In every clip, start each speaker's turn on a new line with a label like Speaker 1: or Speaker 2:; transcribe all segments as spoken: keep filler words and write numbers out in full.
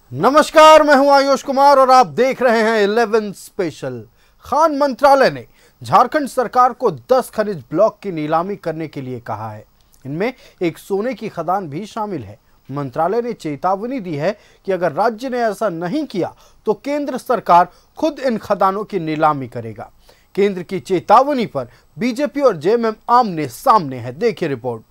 Speaker 1: नमस्कार, मैं हूं आयुष कुमार और आप देख रहे हैं इलेवन स्पेशल। खान मंत्रालय ने झारखंड सरकार को दस खनिज ब्लॉक की नीलामी करने के लिए कहा है। इनमें एक सोने की खदान भी शामिल है। मंत्रालय ने चेतावनी दी है कि अगर राज्य ने ऐसा नहीं किया तो केंद्र सरकार खुद इन खदानों की नीलामी करेगा। केंद्र की चेतावनी पर बीजेपी और जेएमएम आमने सामने है। देखिए रिपोर्ट।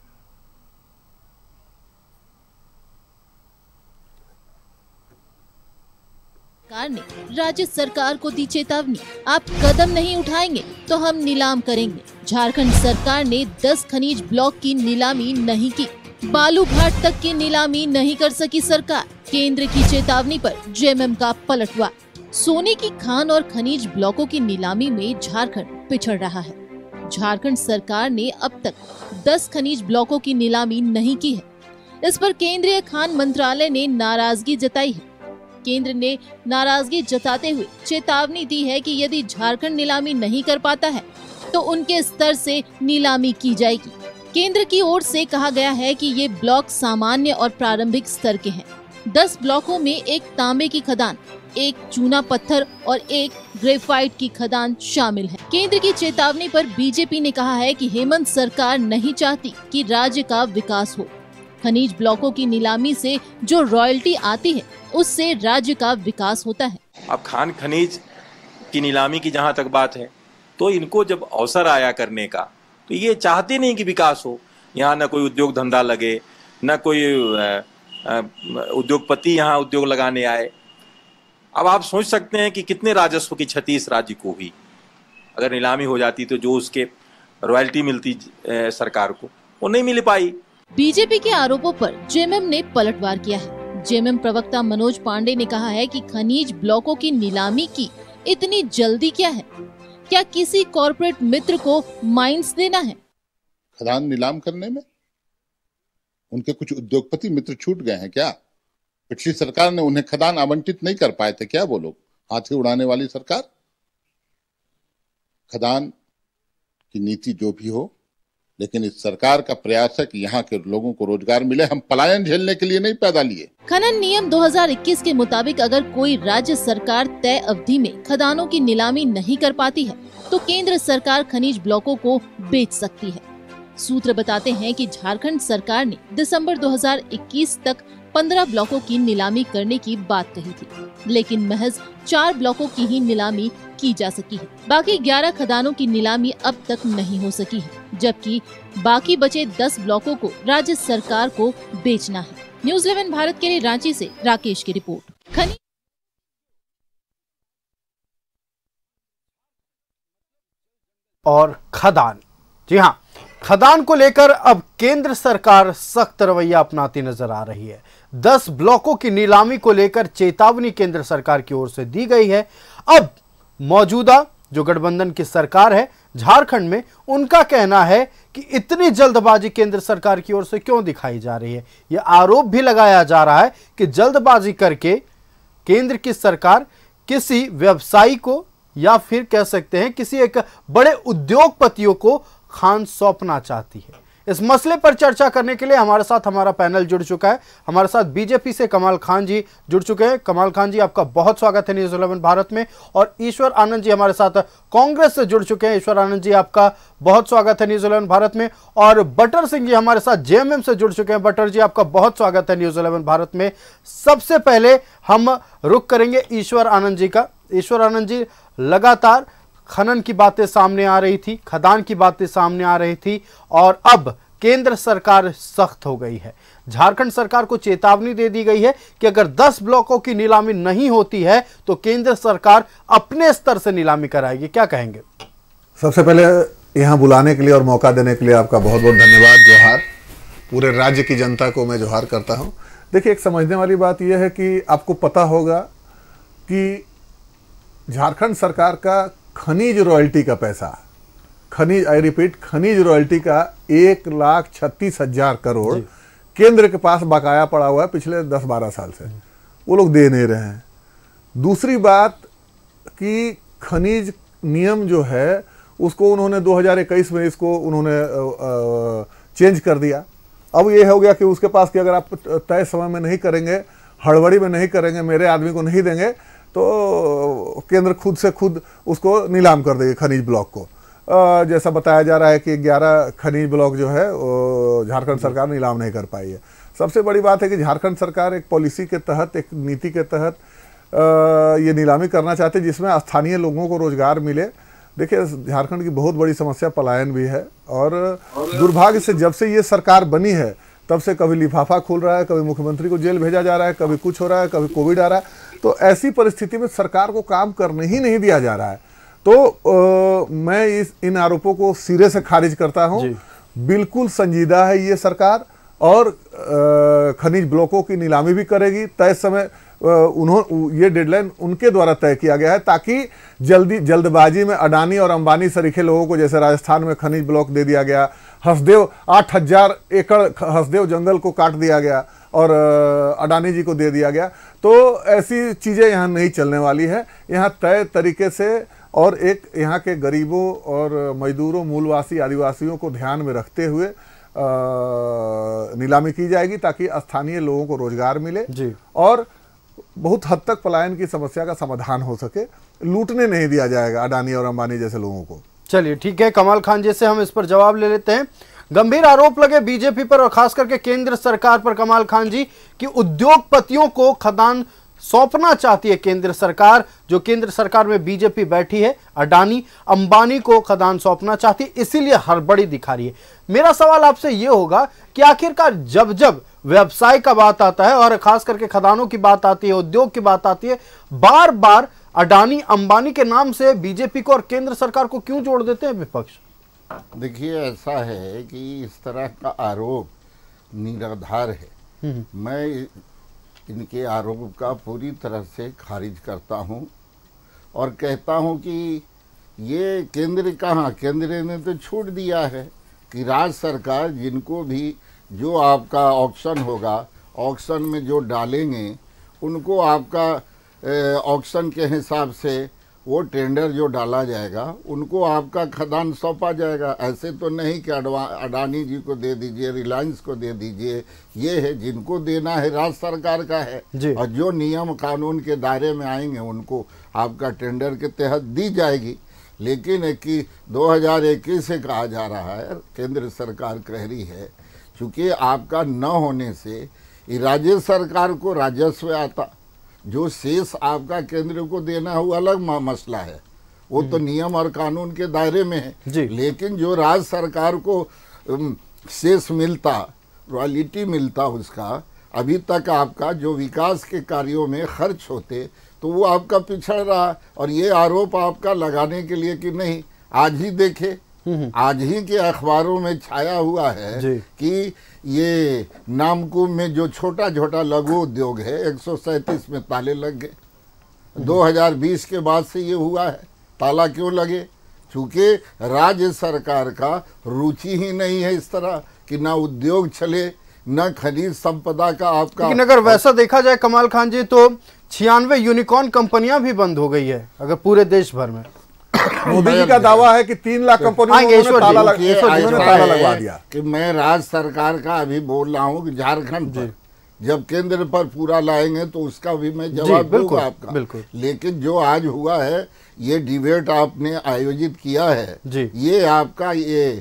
Speaker 2: सरकार ने राज्य सरकार को दी चेतावनी, आप कदम नहीं उठाएंगे तो हम नीलाम करेंगे। झारखंड सरकार ने दस खनिज ब्लॉक की नीलामी नहीं की, बालू घाट तक की नीलामी नहीं कर सकी सरकार। केंद्र की चेतावनी पर जेएमएम का पलटवार। सोने की खान और खनिज ब्लॉकों की नीलामी में झारखंड पिछड़ रहा है। झारखंड सरकार ने अब तक दस खनिज ब्लॉकों की नीलामी नहीं की है। इस पर केंद्रीय खान मंत्रालय ने नाराजगी जताई है। केंद्र ने नाराजगी जताते हुए चेतावनी दी है कि यदि झारखंड नीलामी नहीं कर पाता है तो उनके स्तर से नीलामी की जाएगी। केंद्र की ओर से कहा गया है कि ये ब्लॉक सामान्य और प्रारंभिक स्तर के हैं। दस ब्लॉकों में एक तांबे की खदान, एक चूना पत्थर और एक ग्रेफाइट की खदान शामिल है। केंद्र की चेतावनी पर बीजेपी ने कहा है कि हेमंत सरकार नहीं चाहती कि राज्य का विकास हो। खनिज ब्लॉकों की नीलामी से जो रॉयल्टी आती है उससे राज्य का विकास होता है।
Speaker 3: अब खान खनिज की नीलामी की जहां तक बात है तो इनको जब अवसर आया करने का तो ये चाहते नहीं कि विकास हो। यहाँ न कोई उद्योग धंधा लगे, न कोई उद्योगपति यहाँ उद्योग लगाने आए। अब आप सोच सकते हैं कि कितने राजस्व की क्षति इस राज्य को हुई। अगर नीलामी हो जाती तो जो उसके रॉयल्टी मिलती सरकार को वो नहीं मिल पाई।
Speaker 2: बीजेपी के आरोपों पर जेएमएम ने पलटवार किया है। जेएमएम प्रवक्ता मनोज पांडे ने कहा है कि खनिज ब्लॉकों की नीलामी की इतनी जल्दी क्या है? क्या किसी कॉर्पोरेट मित्र को माइंस देना है?
Speaker 4: खदान नीलाम करने में उनके कुछ उद्योगपति मित्र छूट गए हैं क्या? पिछली सरकार ने उन्हें खदान आवंटित नहीं कर पाए थे क्या? वो लोग हाथी उड़ाने वाली सरकार। खदान की नीति जो भी हो, लेकिन इस सरकार का प्रयास है कि यहाँ के लोगों को रोजगार मिले। हम पलायन झेलने के लिए नहीं पैदा लिए।
Speaker 2: खनन नियम दो हज़ार इक्कीस के मुताबिक अगर कोई राज्य सरकार तय अवधि में खदानों की नीलामी नहीं कर पाती है तो केंद्र सरकार खनिज ब्लॉकों को बेच सकती है। सूत्र बताते हैं कि झारखंड सरकार ने दिसंबर दो हज़ार इक्कीस तक पंद्रह ब्लॉकों की नीलामी करने की बात कही थी, लेकिन महज चार ब्लॉकों की ही नीलामी की जा सकी है। बाकी ग्यारह खदानों की नीलामी अब तक नहीं हो सकी है, जबकि बाकी बचे दस ब्लॉकों को राज्य सरकार को बेचना है। न्यूज़ इलेवन भारत के लिए रांची से राकेश की रिपोर्ट। खनिज
Speaker 1: और खदान, जी हाँ, खदान को लेकर अब केंद्र सरकार सख्त रवैया अपनाती नजर आ रही है। दस ब्लॉकों की नीलामी को लेकर चेतावनी केंद्र सरकार की ओर से दी गई है। अब मौजूदा जो गठबंधन की सरकार है झारखंड में, उनका कहना है कि इतनी जल्दबाजी केंद्र सरकार की ओर से क्यों दिखाई जा रही है। यह आरोप भी लगाया जा रहा है कि जल्दबाजी करके केंद्र की सरकार किसी व्यवसायी को या फिर कह सकते हैं किसी एक बड़े उद्योगपतियों को खान सौंपना चाहती है। इस मसले पर चर्चा करने के लिए हमारे साथ हमारा पैनल जुड़ चुका है। हमारे साथ बीजेपी से कमाल खान जी जुड़ चुके हैं। कमाल खान जी, आपका बहुत स्वागत है न्यूज़ इलेवन भारत में। और ईश्वर आनंद जी हमारे साथ कांग्रेस से जुड़ चुके हैं। ईश्वर आनंद जी, आपका बहुत स्वागत है न्यूज़ इलेवन भारत में। और बटर सिंह जी हमारे साथ जेएमएम से जुड़ चुके हैं। बटर जी, आपका बहुत स्वागत है न्यूज़ इलेवन भारत में। सबसे पहले हम रुख करेंगे ईश्वर आनंद जी का। ईश्वर आनंद जी, लगातार खनन की बातें सामने आ रही थी, खदान की बातें सामने आ रही थी और अब केंद्र सरकार सख्त हो गई है। झारखंड सरकार को चेतावनी दे दी गई है कि अगर दस ब्लॉकों की नीलामी नहीं होती है तो केंद्र सरकार अपने स्तर से नीलामी कराएगी। क्या कहेंगे?
Speaker 5: सबसे पहले यहां बुलाने के लिए और मौका देने के लिए आपका बहुत बहुत धन्यवाद। जोहार, पूरे राज्य की जनता को मैं जोहार करता हूं। देखिए, एक समझने वाली बात यह है कि आपको पता होगा कि झारखंड सरकार का खनिज रॉयल्टी का पैसा, खनिज आई रिपीट खनिज रॉयल्टी का एक लाख छत्तीस हजार करोड़ केंद्र के पास बकाया पड़ा हुआ है पिछले दस बारह साल से। वो लोग दे नहीं रहे हैं। दूसरी बात कि खनिज नियम जो है उसको उन्होंने दो हज़ार इक्कीस में इसको उन्होंने चेंज कर दिया। अब ये हो गया कि उसके पास कि अगर आप तय समय में नहीं करेंगे हड़बड़ी में नहीं करेंगे, मेरे आदमी को नहीं देंगे, तो केंद्र खुद से खुद उसको नीलाम कर देगी खनिज ब्लॉक को। जैसा बताया जा रहा है कि ग्यारह खनिज ब्लॉक जो है वो झारखंड सरकार नीलाम नहीं कर पाई है। सबसे बड़ी बात है कि झारखंड सरकार एक पॉलिसी के तहत, एक नीति के तहत ये नीलामी करना चाहते हैं जिसमें स्थानीय लोगों को रोजगार मिले। देखिए, झारखंड की बहुत बड़ी समस्या पलायन भी है, और दुर्भाग्य से जब से ये सरकार बनी है तब से कभी लिफाफा खुल रहा है, कभी मुख्यमंत्री को जेल भेजा जा रहा है, कभी कुछ हो रहा है, कभी कोविड आ रहा है। तो ऐसी परिस्थिति में सरकार को काम करने ही नहीं दिया जा रहा है। तो आ, मैं इस इन आरोपों को सिरे से खारिज करता हूं। बिल्कुल संजीदा है ये सरकार, और खनिज ब्लॉकों की नीलामी भी करेगी। तय समय उन्होंने ये डेडलाइन उनके द्वारा तय किया गया है, ताकि जल्दी जल्दबाजी में अडानी और अंबानी सरीखे लोगों को, जैसे राजस्थान में खनिज ब्लॉक दे दिया गया, हसदेव आठ हजार एकड़ हसदेव जंगल को काट दिया गया और अडानी जी को दे दिया गया। तो ऐसी चीज़ें यहाँ नहीं चलने वाली है। यहाँ तय तरीके से और एक यहाँ के गरीबों और मजदूरों, मूलवासी, आदिवासियों को ध्यान में रखते हुए नीलामी की जाएगी, ताकि स्थानीय लोगों को रोजगार मिले जी, और बहुत हद तक पलायन की समस्या का समाधान हो सके। लूटने नहीं दिया जाएगा अडानी और अंबानी जैसे लोगों को।
Speaker 1: चलिए ठीक है, कमाल खान जी से हम इस पर जवाब ले लेते हैं। गंभीर आरोप लगे बीजेपी पर और खास करके केंद्र सरकार पर कमाल खान जी कि उद्योगपतियों को खदान सौंपना चाहती है केंद्र सरकार। जो केंद्र सरकार में बीजेपी बैठी है, अडानी अंबानी को खदान सौंपना चाहती है, इसीलिए हड़बड़ी दिखा रही है। मेरा सवाल आपसे यह होगा कि आखिरकार जब जब व्यवसाय का बात आता है और खास करके खदानों की बात आती है, उद्योग की बात आती है, बार बार अडानी अंबानी के नाम से बीजेपी को और केंद्र सरकार को क्यों जोड़ देते हैं विपक्ष?
Speaker 6: देखिए, ऐसा है कि इस तरह का आरोप निराधार है। मैं इनके आरोप का पूरी तरह से खारिज करता हूं और कहता हूं कि ये केंद्र कहाँ, केंद्र ने तो छूट दिया है कि राज्य सरकार जिनको भी जो आपका ऑक्शन होगा, ऑक्शन में जो डालेंगे उनको आपका ऑक्शन के हिसाब से वो टेंडर जो डाला जाएगा उनको आपका खदान सौंपा जाएगा। ऐसे तो नहीं कि अडानी जी को दे दीजिए, रिलायंस को दे दीजिए। ये है जिनको देना है राज्य सरकार का है, और जो नियम कानून के दायरे में आएंगे उनको आपका टेंडर के तहत दी जाएगी। लेकिन इक्कीस दो हजार इक्कीस से कहा जा रहा है, केंद्र सरकार कह रही है, चूँकि आपका न होने से राज्य सरकार को राजस्व आता, जो शेष आपका केंद्र को देना है वो अलग मसला है, वो तो नियम और कानून के दायरे में है। लेकिन जो राज्य सरकार को शेष मिलता, रॉयल्टी मिलता, उसका अभी तक आपका जो विकास के कार्यों में खर्च होते तो वो आपका पिछड़ रहा। और ये आरोप आपका लगाने के लिए कि नहीं, आज ही देखे, आज ही के अखबारों में छाया हुआ है कि ये नामकुम में जो छोटा छोटा लघु उद्योग है एक सौ सैंतीस में ताले लग गए। दो हजार बीस के बाद से ये हुआ है। ताला क्यों लगे? चूंकि राज्य सरकार का रुचि ही नहीं है इस तरह कि ना उद्योग चले, न खनिज संपदा का आपका।
Speaker 1: लेकिन अगर वैसा देखा जाए कमाल खान जी, तो छियानवे यूनिकॉर्न कंपनियां भी बंद हो गई है अगर पूरे देश भर में।
Speaker 5: मोदी जी का दावा है कि तीन लाख कंपनियों को ताला लगवा दिया।
Speaker 6: कि मैं राज्य सरकार का अभी बोल रहा हूँ कि झारखंड पर जब केंद्र पर पूरा लाएंगे तो उसका भी मैं जवाब दूंगा आपका। बिल्कुल। लेकिन जो आज हुआ है, ये डिबेट आपने आयोजित किया है, ये आपका ये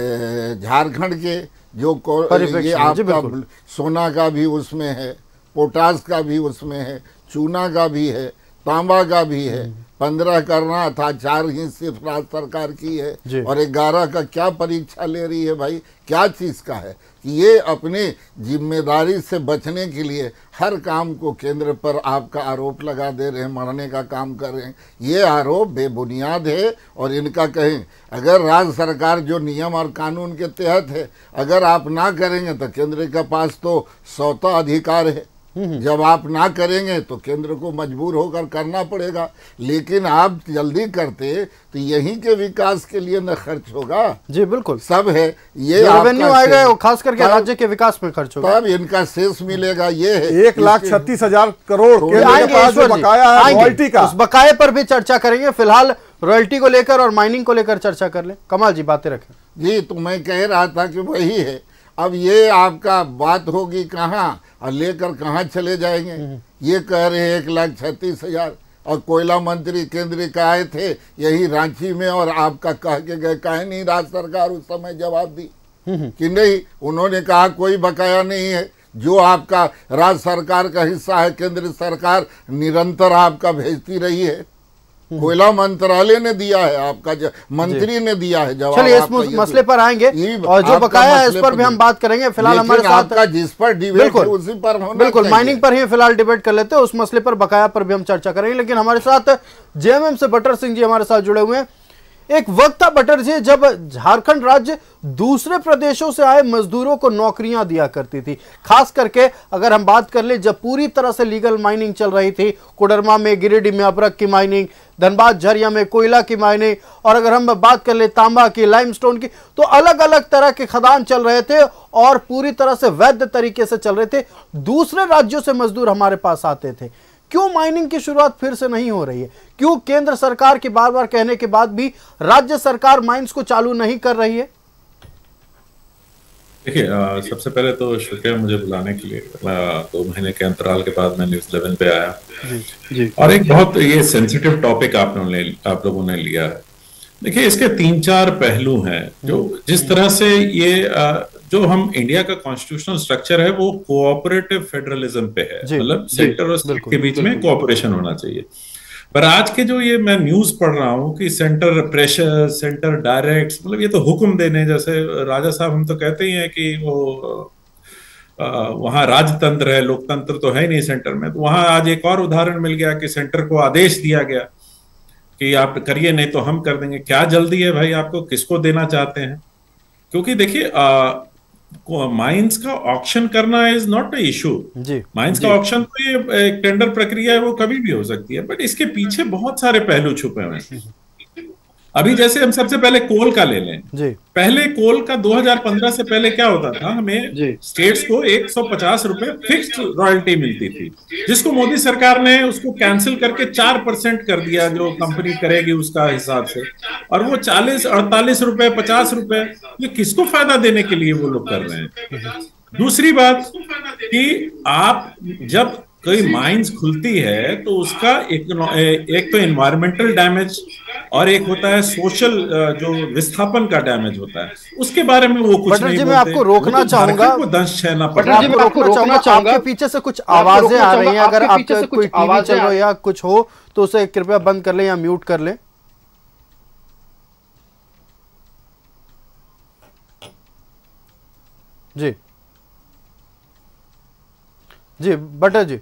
Speaker 6: झारखंड के जो ये आपका सोना का भी उसमें है, पोटास का भी उसमें है, चूना का भी है, तांबा का भी है। पंद्रह करना था, चार ही सिर्फ राज्य सरकार की है, और ग्यारह का क्या परीक्षा ले रही है भाई? क्या चीज का है कि ये अपने जिम्मेदारी से बचने के लिए हर काम को केंद्र पर आपका आरोप लगा दे रहे हैं, मरने का काम कर रहे हैं। ये आरोप बेबुनियाद है। और इनका कहें, अगर राज्य सरकार जो नियम और कानून के तहत है, अगर आप ना करेंगे तो केंद्र के पास तो सौता अधिकार है। जब आप ना करेंगे तो केंद्र को मजबूर होकर करना पड़ेगा। लेकिन आप जल्दी करते तो यहीं के विकास के लिए न खर्च होगा।
Speaker 1: जी बिल्कुल,
Speaker 6: सब है ये
Speaker 1: रेवेन्यू आएगा, खास करके राज्य के विकास में खर्च होगा,
Speaker 6: तब इनका शेष मिलेगा। ये है
Speaker 5: एक लाख छत्तीस हजार करोड़ केंद्र के पास जो बकाया है रॉयल्टी का,
Speaker 1: उस बकाये पर भी चर्चा करेंगे। फिलहाल रॉयल्टी को लेकर और माइनिंग को लेकर चर्चा कर ले। कमाल जी बातें रखें।
Speaker 6: जी, तो मैं कह रहा था कि वही है, अब ये आपका बात होगी कहाँ और लेकर कहाँ चले जाएंगे। ये कह रहे हैं एक लाख छत्तीस हजार और कोयला मंत्री केंद्र का आए थे यही रांची में और आपका कह के गए, काहे नहीं राज्य सरकार उस समय जवाब दी कि नहीं। उन्होंने कहा कोई बकाया नहीं है, जो आपका राज्य सरकार का हिस्सा है केंद्र सरकार निरंतर आपका भेजती रही है। कोयला मंत्रालय ने दिया है, आपका मंत्री ने दिया है जवाब।
Speaker 1: चलिए इस मसले पर आएंगे और जो बकाया है इस पर भी हम बात करेंगे। फिलहाल हमारे साथ
Speaker 6: आपका जिस पर डिबेट है उसी पर होना
Speaker 1: बिल्कुल माइनिंग पर ही फिलहाल डिबेट कर लेते हैं, उस मसले पर बकाया पर भी हम चर्चा करेंगे। लेकिन हमारे साथ जेएमएम से बटर सिंह जी हमारे साथ जुड़े हुए हैं। एक वक्त था बटर जी जब झारखंड राज्य दूसरे प्रदेशों से आए मजदूरों को नौकरियां दिया करती थी, खास करके अगर हम बात कर ले जब पूरी तरह से लीगल माइनिंग चल रही थी, कोडरमा में, गिरिडीह में अबरक की माइनिंग, धनबाद झरिया में कोयला की माइनिंग, और अगर हम बात कर ले तांबा की, लाइमस्टोन की, तो अलग अलग तरह के खदान चल रहे थे और पूरी तरह से वैध तरीके से चल रहे थे। दूसरे राज्यों से मजदूर हमारे पास आते थे। क्यों माइनिंग की शुरुआत फिर से नहीं हो रही है? क्यों केंद्र सरकार की बार बार कहने के बाद भी राज्य सरकार माइंस को चालू नहीं कर रही है?
Speaker 7: देखिए, सबसे पहले तो शुक्रिया मुझे बुलाने के लिए। दो महीने के अंतराल के बाद मैं न्यूज़ इलेवन पे आया जी, जी। और एक बहुत ये सेंसिटिव टॉपिक आपने आप लोगों ने लिया है। देखिए, इसके तीन चार पहलू हैं जो जिस तरह से ये जो हम इंडिया का कॉन्स्टिट्यूशनल स्ट्रक्चर है वो कोऑपरेटिव फेडरलिज्म पे है, मतलब सेंटर और स्टेट के बीच में कोऑपरेशन होना चाहिए। पर आज के जो ये मैं न्यूज पढ़ रहा हूँ कि सेंटर प्रेशर, सेंटर डायरेक्ट, मतलब ये तो हुक्म देने जैसे राजा साहब हम तो कहते ही हैं कि वो वहां राजतंत्र है, लोकतंत्र तो है ही नहीं सेंटर में। तो वहां आज एक और उदाहरण मिल गया कि सेंटर को आदेश दिया गया कि आप करिए नहीं तो हम कर देंगे। क्या जल्दी है भाई आपको, किसको देना चाहते हैं? क्योंकि देखिए माइंस का ऑक्शन करना is not a issue. Mines का ऑक्शन तो ये एक टेंडर प्रक्रिया है, वो कभी भी हो सकती है, बट इसके पीछे बहुत सारे पहलू छुपे हुए हैं। अभी जैसे हम सबसे पहले कोल का ले लें जी। पहले कोल का दो हज़ार पंद्रह से पहले क्या होता था, हमें स्टेट्स को एक सौ पचास रुपए फिक्स्ड रॉयल्टी मिलती थी, जिसको मोदी सरकार ने उसको कैंसिल करके चार परसेंट कर दिया जो कंपनी करेगी उसका हिसाब से। और वो चालीस अड़तालीस रुपए पचास रुपए ये किसको फायदा देने के लिए वो लोग कर रहे हैं। दूसरी बात कि आप जब कोई माइंस खुलती है तो उसका एक, एक तो एनवायरमेंटल डैमेज और एक होता है सोशल जो विस्थापन का डैमेज होता है, उसके बारे में वो कुछ नहीं बोलते। मैं आपको रोकना चाहूंगा, वो दंश छहना पड़ता है।
Speaker 1: आपको रोकना चाहूंगा, आपके पीछे से कुछ आवाजें आ रही हैं, अगर आपके कोई टीवी चल रहा या कुछ हो तो उसे कृपया बंद कर लें या म्यूट कर लें। जी जी बटर जी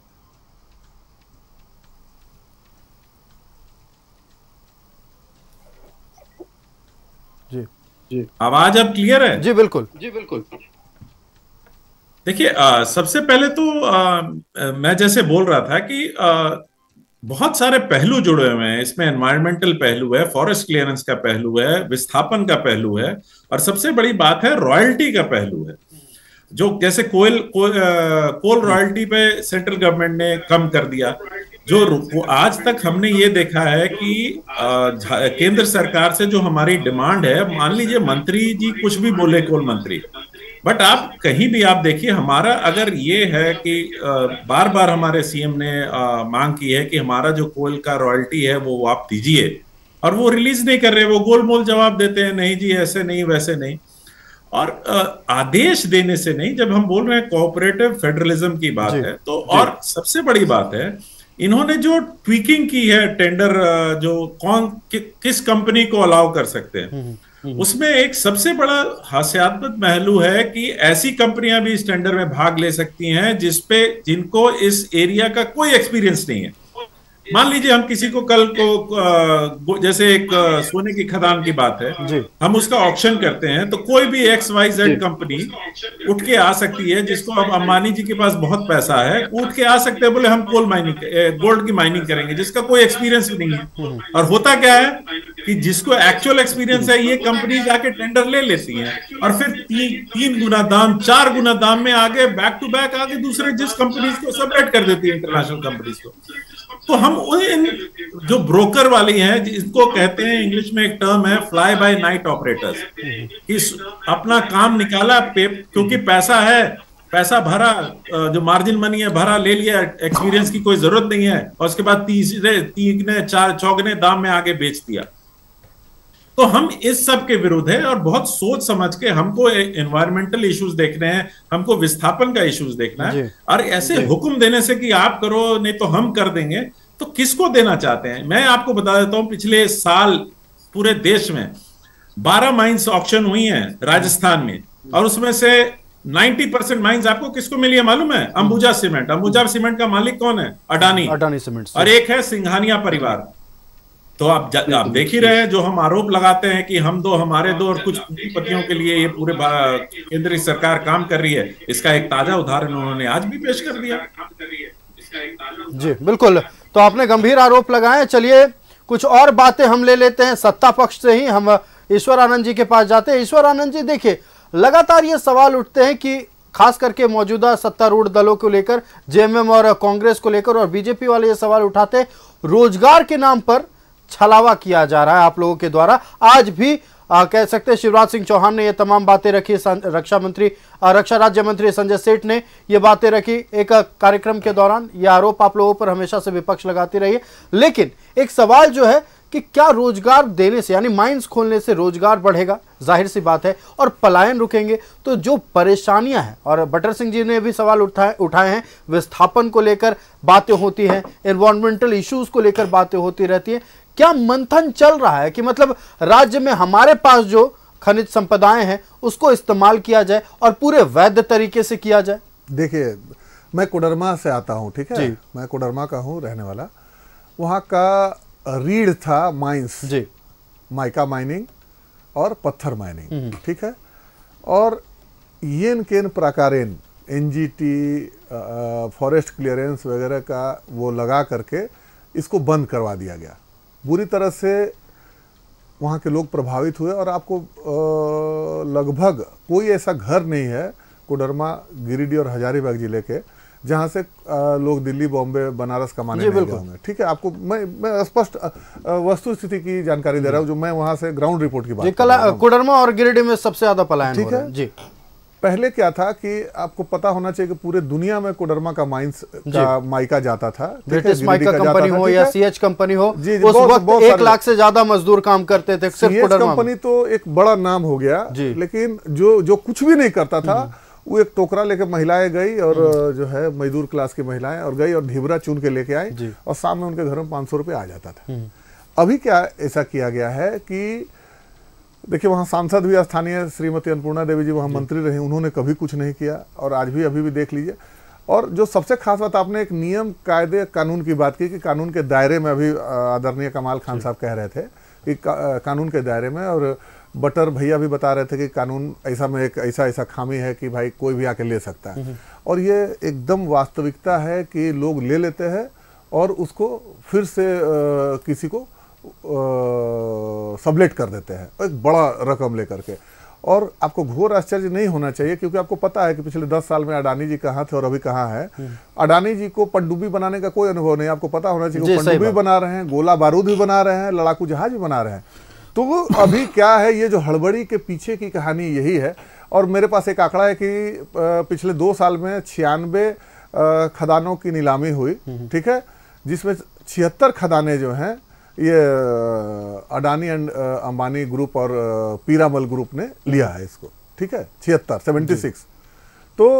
Speaker 1: जी
Speaker 7: जी आवाज अब क्लियर है?
Speaker 1: जी बिल्कुल
Speaker 7: जी बिल्कुल। देखिए, सबसे पहले तो आ, मैं जैसे बोल रहा था कि आ, बहुत सारे पहलू जुड़े हुए हैं इसमें। एनवायरमेंटल पहलू है, फॉरेस्ट क्लियरेंस का पहलू है, विस्थापन का पहलू है, और सबसे बड़ी बात है रॉयल्टी का पहलू है। जो जैसे कोयल को, कोल रॉयल्टी पे सेंट्रल गवर्नमेंट ने कम कर दिया। जो आज तक हमने ये देखा है कि केंद्र सरकार से जो हमारी डिमांड है, मान लीजिए मंत्री जी कुछ भी बोले, कोल मंत्री, बट आप कहीं भी आप देखिए, हमारा अगर ये है कि बार बार हमारे सीएम ने मांग की है कि हमारा जो कोल का रॉयल्टी है वो आप दीजिए, और वो रिलीज नहीं कर रहे, वो गोल मोल जवाब देते हैं, नहीं जी ऐसे नहीं वैसे नहीं। और आदेश देने से नहीं, जब हम बोल रहे हैं कोऑपरेटिव फेडरलिज्म की बात है तो, और सबसे बड़ी बात है इन्होंने जो ट्वीकिंग की है टेंडर, जो कौन कि, किस कंपनी को अलाउ कर सकते हैं, उसमें एक सबसे बड़ा हास्यास्पद पहलू है कि ऐसी कंपनियां भी इस टेंडर में भाग ले सकती हैं जिसपे जिनको इस एरिया का कोई एक्सपीरियंस नहीं है। मान लीजिए हम किसी को कल को जैसे एक सोने की खदान की बात है जी। हम उसका ऑक्शन करते हैं तो कोई भी एक्स वाई जेड कंपनी उठ के आ सकती है, जिसको अब अंबानी जी के पास बहुत पैसा है, उठ के आ सकते हैं, बोले हम कोल माइनिंग गोल्ड की माइनिंग करेंगे, जिसका कोई एक्सपीरियंस भी नहीं है। और होता क्या है कि जिसको एक्चुअल एक्सपीरियंस है ये कंपनी जाके टेंडर ले लेती है और फिर ती, तीन गुना दाम चार गुना दाम में आगे बैक टू बैक आगे दूसरे जिस कंपनीज को सबमिट कर देती है इंटरनेशनल कंपनीज को। तो हम उन जो ब्रोकर वाली हैं, जिसको कहते हैं इंग्लिश में एक टर्म है फ्लाई बाय नाइट ऑपरेटर्स, इस अपना काम निकाला पे, क्योंकि पैसा है, पैसा भरा, जो मार्जिन मनी है भरा, ले लिया, एक्सपीरियंस की कोई जरूरत नहीं है, और उसके बाद तीसरे तीगने चार चौगने दाम में आगे बेच दिया। तो हम इस सब के विरुद्ध है, और बहुत सोच समझ के हमको एनवायरमेंटल इश्यूज देखने हैं, हमको विस्थापन का इश्यूज देखना है, और ऐसे हुक्म देने से कि आप करो नहीं तो हम कर देंगे, तो किसको देना चाहते हैं? मैं आपको बता देता हूं, पिछले साल पूरे देश में बारह माइंस ऑक्शन हुई हैं राजस्थान में, और उसमें से नब्बे परसेंट माइंस आपको किसको मिली है मालूम है? अंबुजा सीमेंट। अंबुजा सीमेंट का मालिक कौन है? अडानी।
Speaker 1: अडानी सीमेंट। और
Speaker 7: एक है सिंघानिया परिवार। तो आप आप देख ही रहे हैं, जो हम आरोप लगाते हैं कि हम दो हमारे दो और कुछ पूंजीपतियों के लिए ये पूरे केंद्रीय सरकार काम कर रही है, इसका एक ताजा उदाहरण उन्होंने आज भी पेश कर दिया।
Speaker 1: जी बिल्कुल, तो आपने गंभीर आरोप लगाए। चलिए कुछ और बातें हम ले लेते हैं सत्ता पक्ष से ही। हम ईश्वर आनंद जी के पास जाते हैं। ईश्वर आनंद जी, देखिए लगातार ये सवाल उठते हैं कि खास करके मौजूदा सत्तारूढ़ दलों को लेकर, जेएमएम और कांग्रेस को लेकर, और बीजेपी वाले ये सवाल उठाते हैं रोजगार के नाम पर छलावा किया जा रहा है आप लोगों के द्वारा। आज भी आ, कह सकते हैं शिवराज सिंह चौहान ने ये तमाम बातें रखी, रक्षा मंत्री रक्षा राज्य मंत्री संजय सेठ ने ये बातें रखी एक कार्यक्रम के दौरान। ये आरोप आप लोगों पर हमेशा से विपक्ष लगाती रही है, लेकिन एक सवाल जो है कि क्या रोजगार देने से, यानी माइंस खोलने से रोजगार बढ़ेगा? जाहिर सी बात है, और पलायन रुकेंगे तो जो परेशानियां हैं, और बटर सिंह जी ने भी सवाल उठाए उठाए हैं, विस्थापन को लेकर बातें होती हैं, एनवायरमेंटल इश्यूज को लेकर बातें होती रहती हैं। क्या मंथन चल रहा है कि मतलब राज्य में हमारे पास जो खनिज संपदाएं हैं उसको इस्तेमाल किया जाए और पूरे वैध तरीके से किया जाए?
Speaker 5: देखिए, मैं कोडरमा से आता हूं, ठीक है, मैं कोडरमा का हूं रहने वाला। वहां का रीढ़ था माइंस, जी, माइका माइनिंग और पत्थर माइनिंग, ठीक है, और येन केन प्रकारेन एनजीटी, फॉरेस्ट क्लियरेंस वगैरह का वो लगा करके इसको बंद करवा दिया गया। बुरी तरह से वहाँ के लोग प्रभावित हुए, और आपको लगभग कोई ऐसा घर नहीं है कोडरमा, गिरिडीह और हजारीबाग जिले के जहाँ से लोग दिल्ली, बॉम्बे, बनारस कमाने नहीं गए होंगे, ठीक है। आपको मैं मैं स्पष्ट वस्तु स्थिति की जानकारी दे रहा हूँ, जो मैं वहाँ से ग्राउंड रिपोर्ट की बात कर रहा हूँ।
Speaker 1: कोडरमा और गिरिडीह में सबसे ज्यादा पलायन, ठीक है जी।
Speaker 5: पहले क्या था कि आपको पता होना चाहिए कि पूरे दुनिया में कोडरमा का माइंस का माइका जाता था,
Speaker 1: ब्रिटिश माइका कंपनी हो या सीएच कंपनी हो, उस वक्त एक लाख से ज्यादा मजदूर काम करते थे सिर्फ कोडरमा
Speaker 5: कंपनी। तो एक बड़ा नाम हो गया, लेकिन जो जो कुछ भी नहीं करता था वो एक टोकरा लेकर महिलाएं गई, और जो है मजदूर क्लास की महिलाएं, और गई और ढिबरा चुन के लेके आई, और शाम में उनके घर में पाँच सौ रुपये आ जाता था। अभी क्या ऐसा किया गया है कि देखिए, वहाँ सांसद भी स्थानीय श्रीमती अन्नपूर्णा देवी जी वहाँ मंत्री रही, उन्होंने कभी कुछ नहीं किया, और आज भी अभी भी देख लीजिए। और जो सबसे खास बात, आपने एक नियम, कायदे, कानून की बात की कि कानून के दायरे में, अभी आदरणीय कमाल खान साहब कह रहे थे कि का, कानून के दायरे में, और बटर भैया भी बता रहे थे कि कानून ऐसा में एक ऐसा ऐसा खामी है कि भाई कोई भी आके ले सकता है, और ये एकदम वास्तविकता है कि लोग ले लेते हैं और उसको फिर से आ, किसी को सबलेट कर देते हैं एक बड़ा रकम लेकर के। और आपको घोर आश्चर्य नहीं होना चाहिए, क्योंकि आपको पता है कि पिछले दस साल में अडानी जी कहाँ थे और अभी कहाँ है। अडानी जी को पनडुब्बी बनाने का कोई अनुभव नहीं, आपको पता होना चाहिए। पनडुब्बी बना रहे हैं, गोला बारूद भी बना रहे हैं, लड़ाकू जहाज भी बना रहे हैं। तो अभी क्या है, ये जो हड़बड़ी के पीछे की कहानी यही है। और मेरे पास एक आंकड़ा है कि पिछले दो साल में छियानवे खदानों की नीलामी हुई, ठीक है, जिसमें छिहत्तर खदानें जो हैं ये अडानी एंड अंबानी ग्रुप और पीरामल ग्रुप ने लिया है इसको, ठीक है, छिहत्तर सेवेंटी सिक्स। तो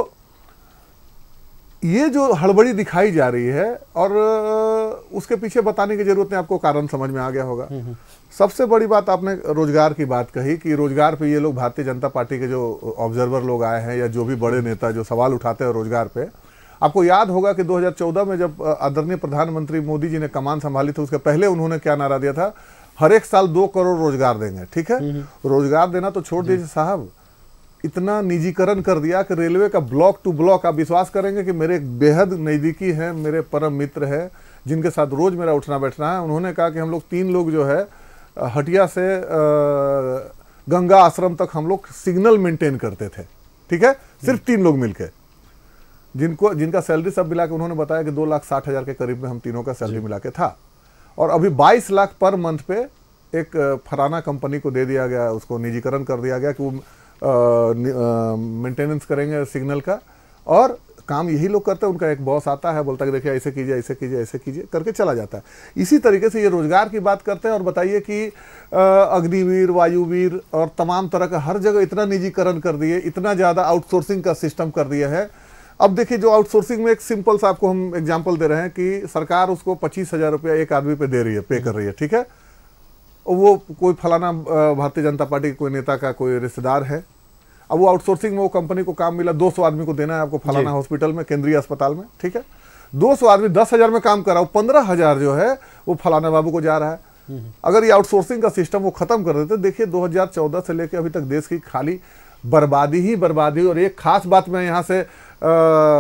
Speaker 5: ये जो हड़बड़ी दिखाई जा रही है, और उसके पीछे बताने की जरूरत नहीं, आपको कारण समझ में आ गया होगा। सबसे बड़ी बात, आपने रोजगार की बात कही कि रोजगार पे ये लोग, भारतीय जनता पार्टी के जो ऑब्जर्वर लोग आए हैं या जो भी बड़े नेता जो सवाल उठाते हैं रोजगार पे, आपको याद होगा कि दो हज़ार चौदह में जब आदरणीय प्रधानमंत्री मोदी जी ने कमान संभाली थी, उसके पहले उन्होंने क्या नारा दिया था? हर एक साल दो करोड़ रोजगार देंगे, ठीक है। रोजगार देना तो छोड़ दीजिए साहब, इतना निजीकरण कर दिया कि रेलवे का ब्लॉक टू ब्लॉक, आप विश्वास करेंगे कि मेरे एक बेहद नज़दीकी हैं, मेरे परम मित्र हैं, जिनके साथ रोज मेरा उठना बैठना है, उन्होंने कहा कि हम लोग तीन लोग जो है हटिया से गंगा आश्रम तक हम लोग सिग्नल मेंटेन करते थे, ठीक है, सिर्फ तीन लोग मिलके। जिनको जिनका सैलरी सब मिला के उन्होंने बताया कि दो लाख साठ हजार के करीब में हम तीनों का सैलरी मिला के था। और अभी बाईस लाख पर मंथ पे एक फलाना कंपनी को दे दिया गया, उसको निजीकरण कर दिया गया कि वो मेंटेनेंस करेंगे सिग्नल का, और काम यही लोग करते हैं। उनका एक बॉस आता है, बोलता है कि देखिए ऐसे कीजिए ऐसे कीजिए ऐसे कीजिए करके चला जाता है। इसी तरीके से ये रोजगार की बात करते हैं। और बताइए कि अग्निवीर, वायुवीर और तमाम तरह का हर जगह इतना निजीकरण कर दिए, इतना ज़्यादा आउटसोर्सिंग का सिस्टम कर दिया है। अब देखिए जो आउटसोर्सिंग में एक सिंपल सा आपको हम एग्जाम्पल दे रहे हैं कि सरकार उसको पच्चीस हजार रुपया एक आदमी पे दे रही है, पे कर रही है, ठीक है। वो कोई फलाना भारतीय जनता पार्टी के कोई नेता का कोई रिश्तेदार है। अब वो आउटसोर्सिंग में वो कंपनी को काम मिला, दो सौ आदमी को देना है आपको फलाना हॉस्पिटल में, केंद्रीय अस्पताल में, ठीक है। दो सौ आदमी दस हजार में काम कर रहा है, पंद्रह हजार जो है वो फलाना बाबू को जा रहा है। अगर ये आउटसोर्सिंग का सिस्टम वो खत्म कर देते, देखिए दो हजार चौदह से लेकर अभी तक देश की खाली बर्बादी ही बर्बादी। और एक खास बात मैं यहाँ से आ,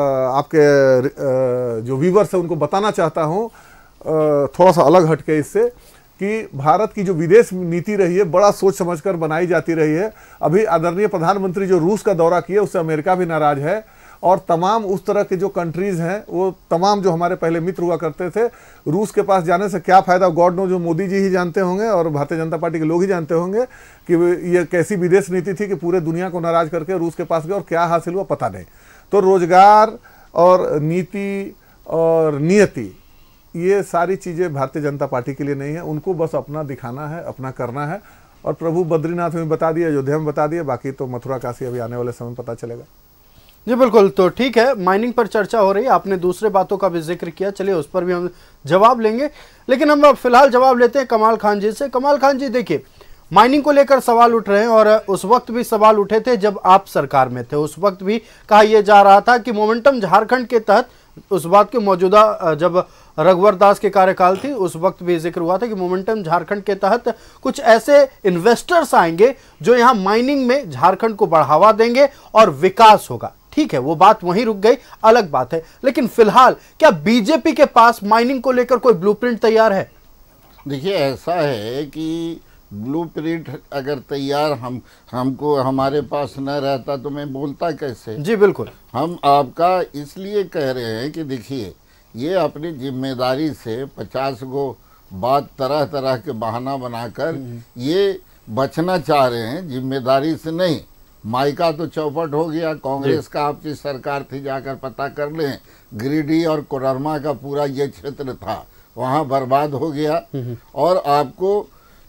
Speaker 5: आपके जो व्यूवर्स है उनको बताना चाहता हूँ, थोड़ा सा अलग हटके इससे, कि भारत की जो विदेश नीति रही है बड़ा सोच समझकर बनाई जाती रही है। अभी आदरणीय प्रधानमंत्री जो रूस का दौरा किए उससे अमेरिका भी नाराज है, और तमाम उस तरह के जो कंट्रीज हैं वो तमाम जो हमारे पहले मित्र हुआ करते थे, रूस के पास जाने से क्या फ़ायदा, गॉड नो, जो मोदी जी ही जानते होंगे और भारतीय जनता पार्टी के लोग ही जानते होंगे कि ये कैसी विदेश नीति थी कि पूरे दुनिया को नाराज करके रूस के पास गए और क्या हासिल हुआ पता नहीं। तो रोजगार और नीति और नियति ये सारी चीज़ें भारतीय जनता पार्टी के लिए नहीं है। उनको बस अपना दिखाना है, अपना करना है। और प्रभु बद्रीनाथ में बता दिया, अयोध्या में बता दिया, बाकी तो मथुरा काशी अभी आने वाले समय पता चलेगा।
Speaker 1: जी बिल्कुल। तो ठीक है, माइनिंग पर चर्चा हो रही है, आपने दूसरे बातों का भी जिक्र किया, चलिए उस पर भी हम जवाब लेंगे। लेकिन हम अब फिलहाल जवाब लेते हैं कमाल खान जी से। कमाल खान जी, देखिए माइनिंग को लेकर सवाल उठ रहे हैं, और उस वक्त भी सवाल उठे थे जब आप सरकार में थे। उस वक्त भी कहा यह जा रहा था कि मोमेंटम झारखंड के तहत, उस बात के मौजूदा जब रघुवर दास के कार्यकाल थी उस वक्त भी जिक्र हुआ था कि मोमेंटम झारखंड के तहत कुछ ऐसे इन्वेस्टर्स आएंगे जो यहां माइनिंग में झारखंड को बढ़ावा देंगे और विकास होगा। ठीक है, वो बात वहीं रुक गई, अलग बात है। लेकिन फिलहाल क्या बीजेपी के पास माइनिंग को लेकर कोई ब्लूप्रिंट तैयार है?
Speaker 6: देखिए, ऐसा है कि ब्लूप्रिंट अगर तैयार हम हमको हमारे पास न रहता तो मैं बोलता कैसे।
Speaker 1: जी बिल्कुल।
Speaker 6: हम आपका इसलिए कह रहे हैं कि देखिए, ये अपनी जिम्मेदारी से पचास गो बात तरह तरह के बहाना बनाकर ये बचना चाह रहे हैं, जिम्मेदारी से नहीं। माइका तो चौपट हो गया, कांग्रेस का आपकी सरकार थी, जाकर पता कर लें। गिरिडीह और कोडरमा का पूरा ये क्षेत्र था, वहाँ बर्बाद हो गया। और आपको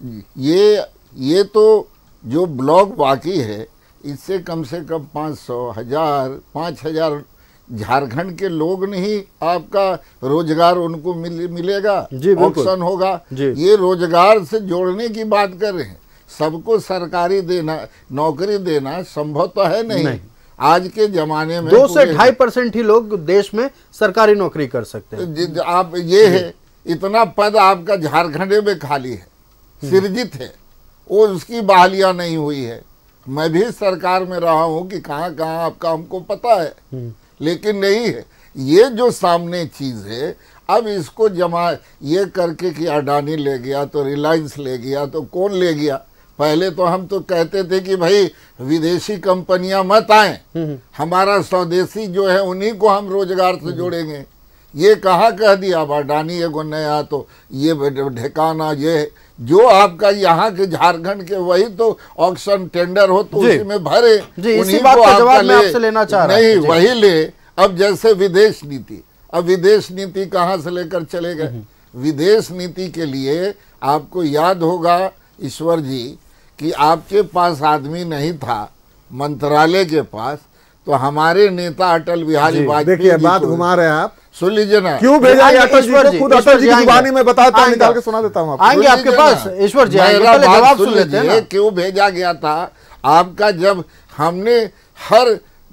Speaker 6: ये ये तो जो ब्लॉक बाकी है, इससे कम से कम पाँच सौ हजार पाँच हजार झारखंड के लोग नहीं आपका रोजगार उनको मिल, मिलेगा, ऑप्शन होगा। ये रोजगार से जोड़ने की बात कर रहे हैं। सबको सरकारी देना, नौकरी देना संभव तो है नहीं, नहीं। आज के जमाने में
Speaker 1: दो से ढाई परसेंट ही लोग देश में सरकारी नौकरी कर सकते हैं।
Speaker 6: आप ये है, इतना पद आपका झारखंड में खाली है, सृजित है, वो उसकी बहालियां नहीं हुई है। मैं भी सरकार में रहा हूं कि कहाँ कहाँ आपका हमको पता है, लेकिन नहीं है। ये जो सामने चीज है, अब इसको जमा ये करके कि अडानी ले गया तो रिलायंस ले गया तो कौन ले गया। पहले तो हम तो कहते थे कि भाई विदेशी कंपनियां मत आए, हमारा स्वदेशी जो है उन्हीं को हम रोजगार से जोड़ेंगे। ये कहाँ कह दिया, अब अडानी एगो नया तो ये ढेकाना, ये जो आपका यहाँ के झारखंड के वही तो ऑक्शन टेंडर हो तो उसी में भरे,
Speaker 1: उन्हीं को आपका ले, लेना चाह रहा
Speaker 6: नहीं वही ले। अब जैसे विदेश नीति, अब विदेश नीति कहाँ से लेकर चले गए। विदेश नीति के लिए आपको याद होगा ईश्वर जी कि आपके पास आदमी नहीं था मंत्रालय के पास, तो हमारे नेता अटल बिहारी वाजपेयी,
Speaker 5: देखिए बात घुमा रहे हैं आप,
Speaker 6: सुन लीजिए ना,
Speaker 5: क्यों भेजा गया अटल जी को, खुद अटल जी की जुबानी में बताता हूं, निकाल के सुना देता हूं आपको।
Speaker 1: आएंगे आपके पास ईश्वर जी, जवाब सुन लेते हैं।
Speaker 6: क्यों भेजा गया था आपका, जब हमने हर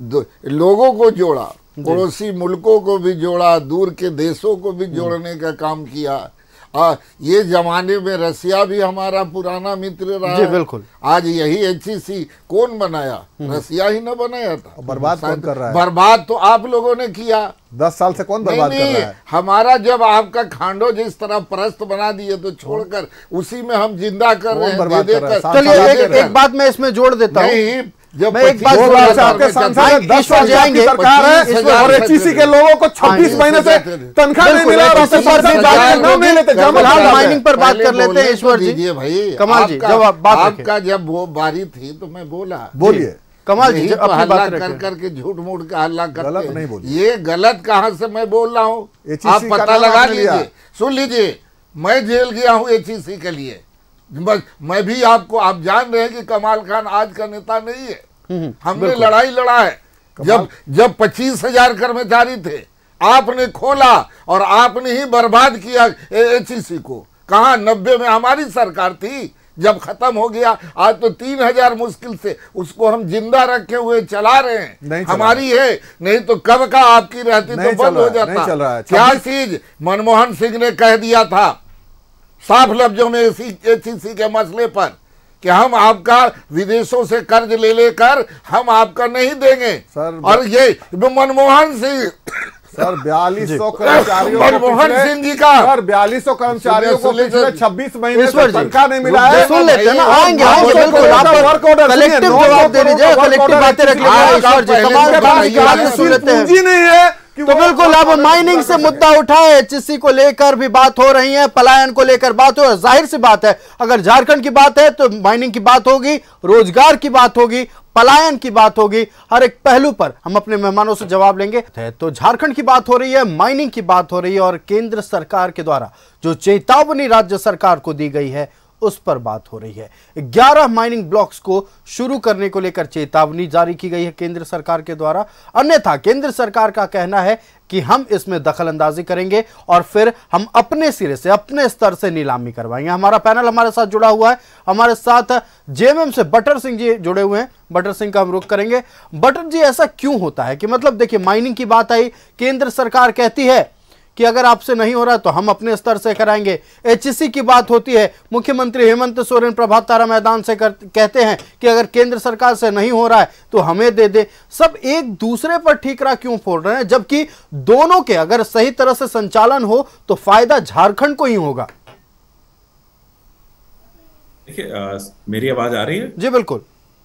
Speaker 6: लोगों को जोड़ा, पड़ोसी मुल्कों को भी जोड़ा, दूर के देशों को भी जोड़ने का काम किया। आ, ये जमाने में रसिया भी हमारा पुराना मित्र रहा है।
Speaker 1: बिल्कुल।
Speaker 6: आज यही एच ई सी कौन बनाया, रसिया ही न बनाया था।
Speaker 5: बर्बाद कौन कर रहा है?
Speaker 6: बर्बाद तो आप लोगों ने किया।
Speaker 5: दस साल से कौन बर्बाद कर रहा है?
Speaker 6: हमारा जब आपका खांडो जिस तरह परस्त बना दिए तो छोड़कर उसी में हम जिंदा कर रहे हैं।
Speaker 1: चलिए एक, एक बात मैं इसमें जोड़ देता हूँ,
Speaker 6: जब
Speaker 1: मैं एक बात
Speaker 5: दो
Speaker 1: बोल
Speaker 5: लाख
Speaker 1: रहा
Speaker 5: से
Speaker 1: था,
Speaker 5: आपके सांसद है,
Speaker 1: भाई,
Speaker 5: दस
Speaker 1: ईश्वर
Speaker 5: साल
Speaker 1: जी
Speaker 5: की
Speaker 1: आएंगे,
Speaker 5: सरकार है
Speaker 6: पच्चीस हजार
Speaker 5: और एचईसी के लोगों को छब्बीस
Speaker 1: हाँ,
Speaker 5: महीने से तनख्वाह नहीं
Speaker 1: बिल्कुल,
Speaker 5: मिला और
Speaker 1: इसी पर भी बात
Speaker 5: नाम नहीं लेते।
Speaker 1: फिलहाल
Speaker 5: जमा
Speaker 1: माइनिंग पर बात
Speaker 6: पहले
Speaker 1: कर लेते हैं
Speaker 6: बोलने
Speaker 1: ईश्वर
Speaker 6: तो
Speaker 1: जी।
Speaker 6: दीजिए भाई,
Speaker 1: कमाल जी,
Speaker 6: आपका-
Speaker 1: जब आप बात रखें।
Speaker 6: आपका जब वो बारी थी तो मैं बोला,
Speaker 5: बोलिए।
Speaker 1: कमाल जी,
Speaker 6: यही
Speaker 1: जब
Speaker 6: तो
Speaker 1: अपनी
Speaker 6: हल्ला
Speaker 1: बात
Speaker 6: कर
Speaker 1: रखें।
Speaker 6: करके झूठ मूठ का हल्ला करते
Speaker 5: गलत
Speaker 6: हैं।
Speaker 5: नहीं बोलिए।
Speaker 6: ये गलत कहाँ से मैं बोल रहा हूँ,
Speaker 5: एचईसी
Speaker 6: आप
Speaker 5: का
Speaker 6: पता
Speaker 5: नाम
Speaker 6: लगा
Speaker 5: आपने लिया।
Speaker 6: लीजिए। सुन लीजिए, मैं जेल गया हूँ एचईसी के लिए, बस मैं भी आपको, आप जान रहे हैं कि कमाल खान आज का नेता नहीं है, हमने लड़ाई लड़ा है। जब जब पच्चीस हजार कर्मचारी थे, आपने खोला और आपने ही बर्बाद किया एचईसी को। कहाँ, नब्बे में हमारी सरकार थी जब खत्म हो गया। आज तो तीन हजार मुश्किल से उसको हम जिंदा रखे हुए चला रहे हैं, हमारी है, नहीं तो कब का आपकी रहती तो बंद हो जाता। क्या चीज मनमोहन सिंह ने कह दिया था साफ लफ्जों में एचईसी के मसले पर कि हम आपका विदेशों से कर्ज ले लेकर हम आपका नहीं देंगे।
Speaker 5: सर,
Speaker 6: और ये मनमोहन सिंह
Speaker 5: सर बयालीस सौ कर्मचारियों
Speaker 6: मनमोहन सिंह जी का
Speaker 5: सर बयालीस सौ कर्मचारियों को पिछले छब्बीस महीने से तनख्वाह नहीं मिला
Speaker 1: है।
Speaker 5: है।
Speaker 1: सुन लेते हैं ना, आएंगे आएंगे बिल्कुल, आप कलेक्टिव जवाब दे दीजिए, कलेक्टिव बातें रखिए ईश्वर जी। कमाल बात सुन लेते हैं,
Speaker 5: पूंजी नहीं है
Speaker 1: तो बिल्कुल अब माइनिंग से मुद्दा उठाए, एचईसी को लेकर भी बात हो रही है, पलायन को लेकर बात हो रही है। जाहिर सी बात है, अगर झारखंड की बात है तो माइनिंग की बात होगी, रोजगार की बात होगी, पलायन की बात होगी, हर एक पहलू पर हम अपने मेहमानों से जवाब लेंगे। तो झारखंड की बात हो रही है, माइनिंग की बात हो रही है और केंद्र सरकार के द्वारा जो चेतावनी राज्य सरकार को दी गई है उस पर बात हो रही है। ग्यारह माइनिंग ब्लॉक्स को शुरू करने को लेकर चेतावनी जारी की गई है केंद्र सरकार के द्वारा। अन्यथा केंद्र सरकार का कहना है कि हम इसमें दखल अंदाजी करेंगे और फिर हम अपने सिरे से, अपने स्तर से नीलामी करवाएंगे। हमारा पैनल हमारे साथ जुड़ा हुआ है, हमारे साथ जेएमएम से बटर सिंह जी जुड़े हुए हैं। बटर सिंह का हम रुख करेंगे। बटर जी, ऐसा क्यों होता है कि मतलब देखिए, माइनिंग की बात आई, केंद्र सरकार कहती है कि अगर आपसे नहीं हो रहा तो हम अपने स्तर से कराएंगे। एचईसी की बात होती है, मुख्यमंत्री हेमंत सोरेन प्रभात तारा मैदान से कर, कहते हैं कि अगर केंद्र सरकार से नहीं हो रहा है तो हमें दे दे। सब एक दूसरे पर ठीकरा क्यों फोड़ रहे हैं, जबकि दोनों के अगर सही तरह से संचालन हो तो फायदा झारखंड को ही होगा।
Speaker 7: देखिए, मेरी आवाज आ रही है?
Speaker 1: जी बिल्कुल।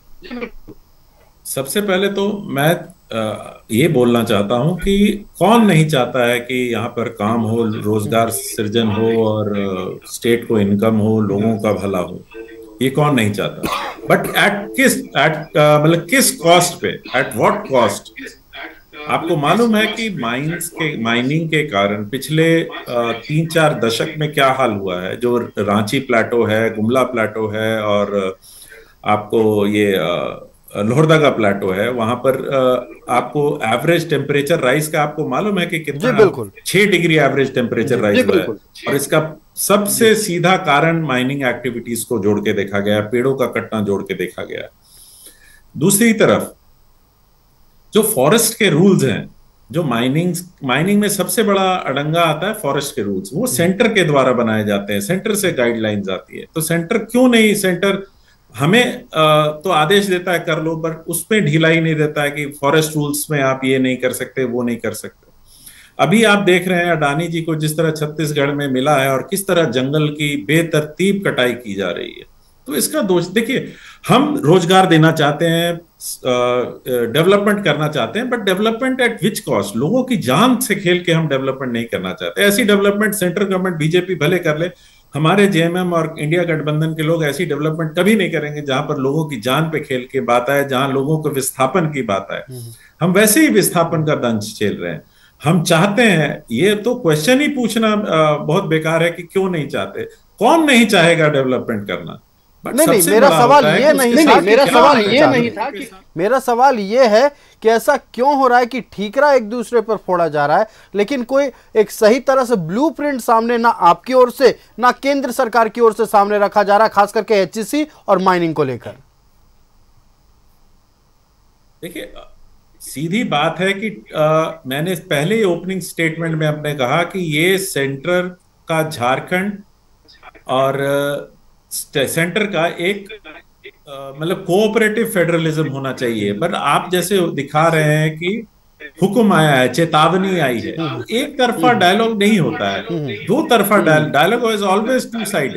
Speaker 7: सबसे पहले तो मैं आ, ये बोलना चाहता हूं कि कौन नहीं चाहता है कि यहाँ पर काम हो, रोजगार सृजन हो और स्टेट को इनकम हो, लोगों का भला हो, ये कौन नहीं चाहता। बट एट किस एट मतलब किस कॉस्ट पे, एट व्हाट कॉस्ट। आपको मालूम है कि माइंस के माइनिंग के कारण पिछले आ, तीन चार दशक में क्या हाल हुआ है। जो रांची प्लेटो है, गुमला प्लेटो है और आपको ये आ, लोहरदगा प्लेटो है, वहां पर आपको एवरेज टेम्परेचर राइज का आपको मालूम है कि कितना?
Speaker 1: बिल्कुल
Speaker 7: छह डिग्री एवरेज टेम्परेचर राइज हुआ है। और इसका सबसे सीधा कारण माइनिंग एक्टिविटीज को जोड़ के देखा गया, पेड़ों का कटना जोड़ के देखा गया। दूसरी तरफ जो फॉरेस्ट के रूल्स हैं, जो माइनिंग माइनिंग में सबसे बड़ा अड़ंगा आता है फॉरेस्ट के रूल्स, वो सेंटर के द्वारा बनाए जाते हैं, सेंटर से गाइडलाइंस आती है। तो सेंटर क्यों नहीं, सेंटर हमें तो आदेश देता है कर लो, पर उसमें ढिलाई नहीं देता है कि फॉरेस्ट रूल्स में आप ये नहीं कर सकते, वो नहीं कर सकते। अभी आप देख रहे हैं अडानी जी को जिस तरह छत्तीसगढ़ में मिला है और किस तरह जंगल की बेतरतीब कटाई की जा रही है। तो इसका दोष देखिए, हम रोजगार देना चाहते हैं, डेवलपमेंट करना चाहते हैं, but development at which cost. लोगों की जान से खेल के हम डेवलपमेंट नहीं करना चाहते। ऐसी डेवलपमेंट सेंट्रल गवर्नमेंट बीजेपी भले कर ले, हमारे जेएमएम और इंडिया गठबंधन के लोग ऐसी डेवलपमेंट कभी नहीं करेंगे जहां पर लोगों की जान पे खेल के बात आए, जहां लोगों को विस्थापन की बात आए। हम वैसे ही विस्थापन का दंश झेल रहे हैं। हम चाहते हैं, ये तो क्वेश्चन ही पूछना बहुत बेकार है कि क्यों नहीं चाहते। कौन नहीं चाहेगा डेवलपमेंट करना?
Speaker 1: नहीं नहीं, मेरा सवाल ये नहीं था, मेरा सवाल ये नहीं था कि मेरा सवाल ये है कि ऐसा क्यों हो रहा है कि ठीकरा एक दूसरे पर फोड़ा जा रहा है, लेकिन कोई एक सही तरह से ब्लूप्रिंट सामने ना आपकी ओर से ना केंद्र सरकार की ओर से सामने रखा जा रहा है, खास करके एचईसी और माइनिंग को लेकर।
Speaker 7: देखिए, सीधी बात है कि आ, मैंने पहले ही ओपनिंग स्टेटमेंट में अपने कहा कि ये सेंटर का झारखंड और सेंटर का एक मतलब कोऑपरेटिव फेडरलिज्म होना चाहिए। पर आप जैसे दिखा रहे हैं कि हुक्म आया है, चेतावनी आई है, एक तरफा डायलॉग नहीं होता है, दो तरफा dialogue is always two sided.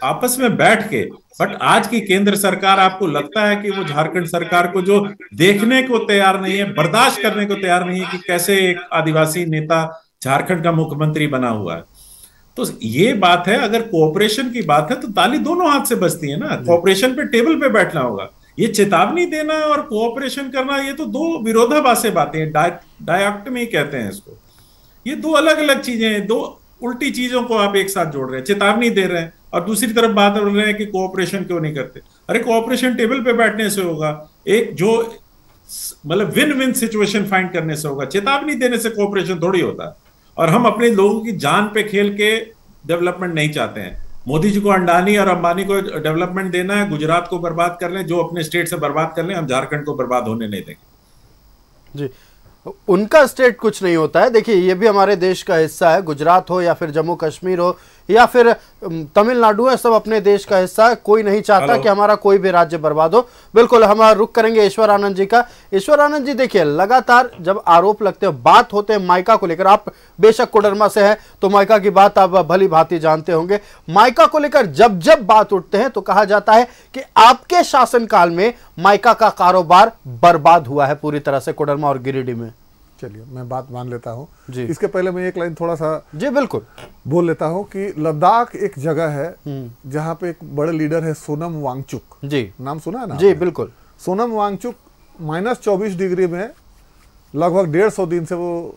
Speaker 7: आपस में बैठ के, बट आज की केंद्र सरकार आपको लगता है कि वो झारखंड सरकार को जो देखने को तैयार नहीं है, बर्दाश्त करने को तैयार नहीं है कि कैसे एक आदिवासी नेता झारखंड का मुख्यमंत्री बना हुआ है। तो ये बात है, अगर कोऑपरेशन की बात है तो ताली दोनों हाथ से बजती है ना। कोऑपरेशन पे टेबल पे बैठना होगा। ये चेतावनी देना और कोऑपरेशन करना, ये तो दो विरोधाभासी बातें हैं, डायक्टमी कहते हैं इसको। ये दो अलग अलग चीजें हैं, दो उल्टी चीजों को आप एक साथ जोड़ रहे हैं। चेतावनी दे रहे हैं और दूसरी तरफ बात कर रहे हैं कि कोऑपरेशन क्यों नहीं करते। अरे कोऑपरेशन टेबल पे बैठने से होगा, एक जो मतलब विन विन सिचुएशन फाइंड करने से होगा। चेतावनी देने से कोऑपरेशन थोड़ी होता है। और हम अपने लोगों की जान पे खेल के डेवलपमेंट नहीं चाहते हैं। मोदी जी को अंडानी और अंबानी को डेवलपमेंट देना है, गुजरात को बर्बाद कर लें, जो अपने स्टेट से बर्बाद कर लें, हम झारखंड को बर्बाद होने नहीं देंगे।
Speaker 1: जी, उनका स्टेट कुछ नहीं होता है। देखिए, ये भी हमारे देश का हिस्सा है, गुजरात हो या फिर जम्मू कश्मीर हो या फिर तमिलनाडु है, सब अपने देश का हिस्सा है। कोई नहीं चाहता कि हमारा कोई भी राज्य बर्बाद हो। बिल्कुल, हम रुक करेंगे ईश्वर आनंद जी का। ईश्वर आनंद जी, देखिए, लगातार जब आरोप लगते हैं, बात होते हैं माइका को लेकर, आप बेशक कोडरमा से हैं तो माइका की बात आप भली भांति जानते होंगे। माइका को लेकर जब जब बात उठते हैं तो कहा जाता है कि आपके शासनकाल में माइका का कारोबार बर्बाद हुआ है पूरी तरह से कोडरमा और गिरिडीह में।
Speaker 5: चलिए, मैं बात मान लेता हूँ। इसके पहले मैं एक लाइन थोड़ा सा
Speaker 1: जी बिल्कुल
Speaker 5: बोल लेता हूँ कि लद्दाख एक जगह है जहाँ पे एक बड़े लीडर है सोनम वांगचुक।
Speaker 1: जी,
Speaker 5: नाम सुना है ना?
Speaker 1: जी बिल्कुल।
Speaker 5: सोनम वांगचुक माइनस चौबीस डिग्री में लगभग डेढ़ सौ दिन से वो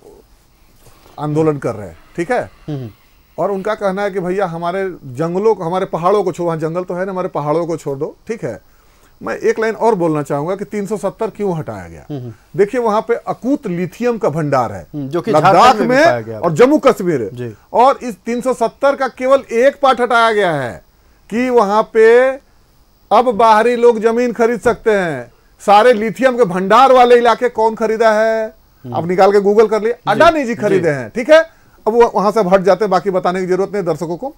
Speaker 5: आंदोलन कर रहे हैं, ठीक है। और उनका कहना है कि भैया हमारे जंगलों को, हमारे पहाड़ों को छोड़ो, वहाँ जंगल तो है ना, हमारे पहाड़ों को छोड़ दो, ठीक है। मैं एक लाइन और बोलना चाहूंगा कि तीन सौ सत्तर क्यों हटाया गया। देखिए, वहां पे अकूत लिथियम का भंडार है
Speaker 1: जो कि
Speaker 5: लद्दाख में, में और जम्मू कश्मीर, और इस तीन सौ सत्तर का केवल एक पार्ट हटाया गया है कि वहां पे अब बाहरी लोग जमीन खरीद सकते हैं। सारे लिथियम के भंडार वाले इलाके कौन खरीदा है? आप निकाल के गूगल कर लिए, अडानी जी खरीदे हैं, ठीक है। अब वो वहां से हट जाते हैं, बाकी बताने की जरूरत नहीं दर्शकों को।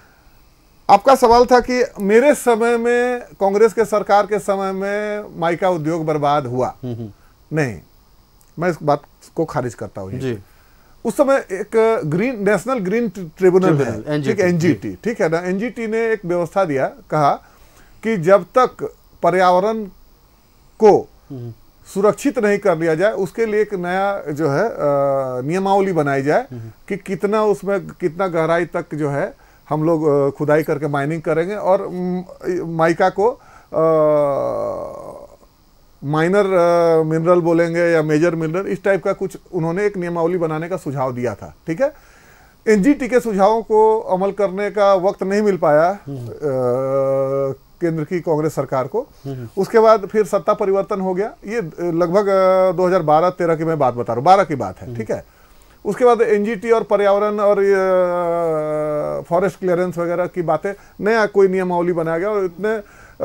Speaker 5: आपका सवाल था कि मेरे समय में, कांग्रेस के सरकार के समय में माइका उद्योग बर्बाद हुआ। नहीं, मैं इस बात को खारिज करता हूं जी। उस समय एक ग्रीन नेशनल ग्रीन ट्रिब्यूनल है, ठीक, एनजीटी, ठीक है ना। एनजीटी ने एक व्यवस्था दिया, कहा कि जब तक पर्यावरण को सुरक्षित नहीं कर लिया जाए, उसके लिए एक नया जो है नियमावली बनाई जाए कि कितना उसमें, कितना गहराई तक जो है हम लोग खुदाई करके माइनिंग करेंगे और माइका को माइनर मिनरल बोलेंगे या मेजर मिनरल, इस टाइप का कुछ उन्होंने एक नियमावली बनाने का सुझाव दिया था, ठीक है। एनजीटी के सुझावों को अमल करने का वक्त नहीं मिल पाया आ, केंद्र की कांग्रेस सरकार को। उसके बाद फिर सत्ता परिवर्तन हो गया। ये लगभग दो हज़ार बारह तेरह की मैं बात बता रहा हूँ, बारह की बात है, ठीक है। उसके बाद एनजीटी और पर्यावरण और फॉरेस्ट क्लियरेंस वगैरह की बातें, नया कोई नियमावली बनाया गया और इतने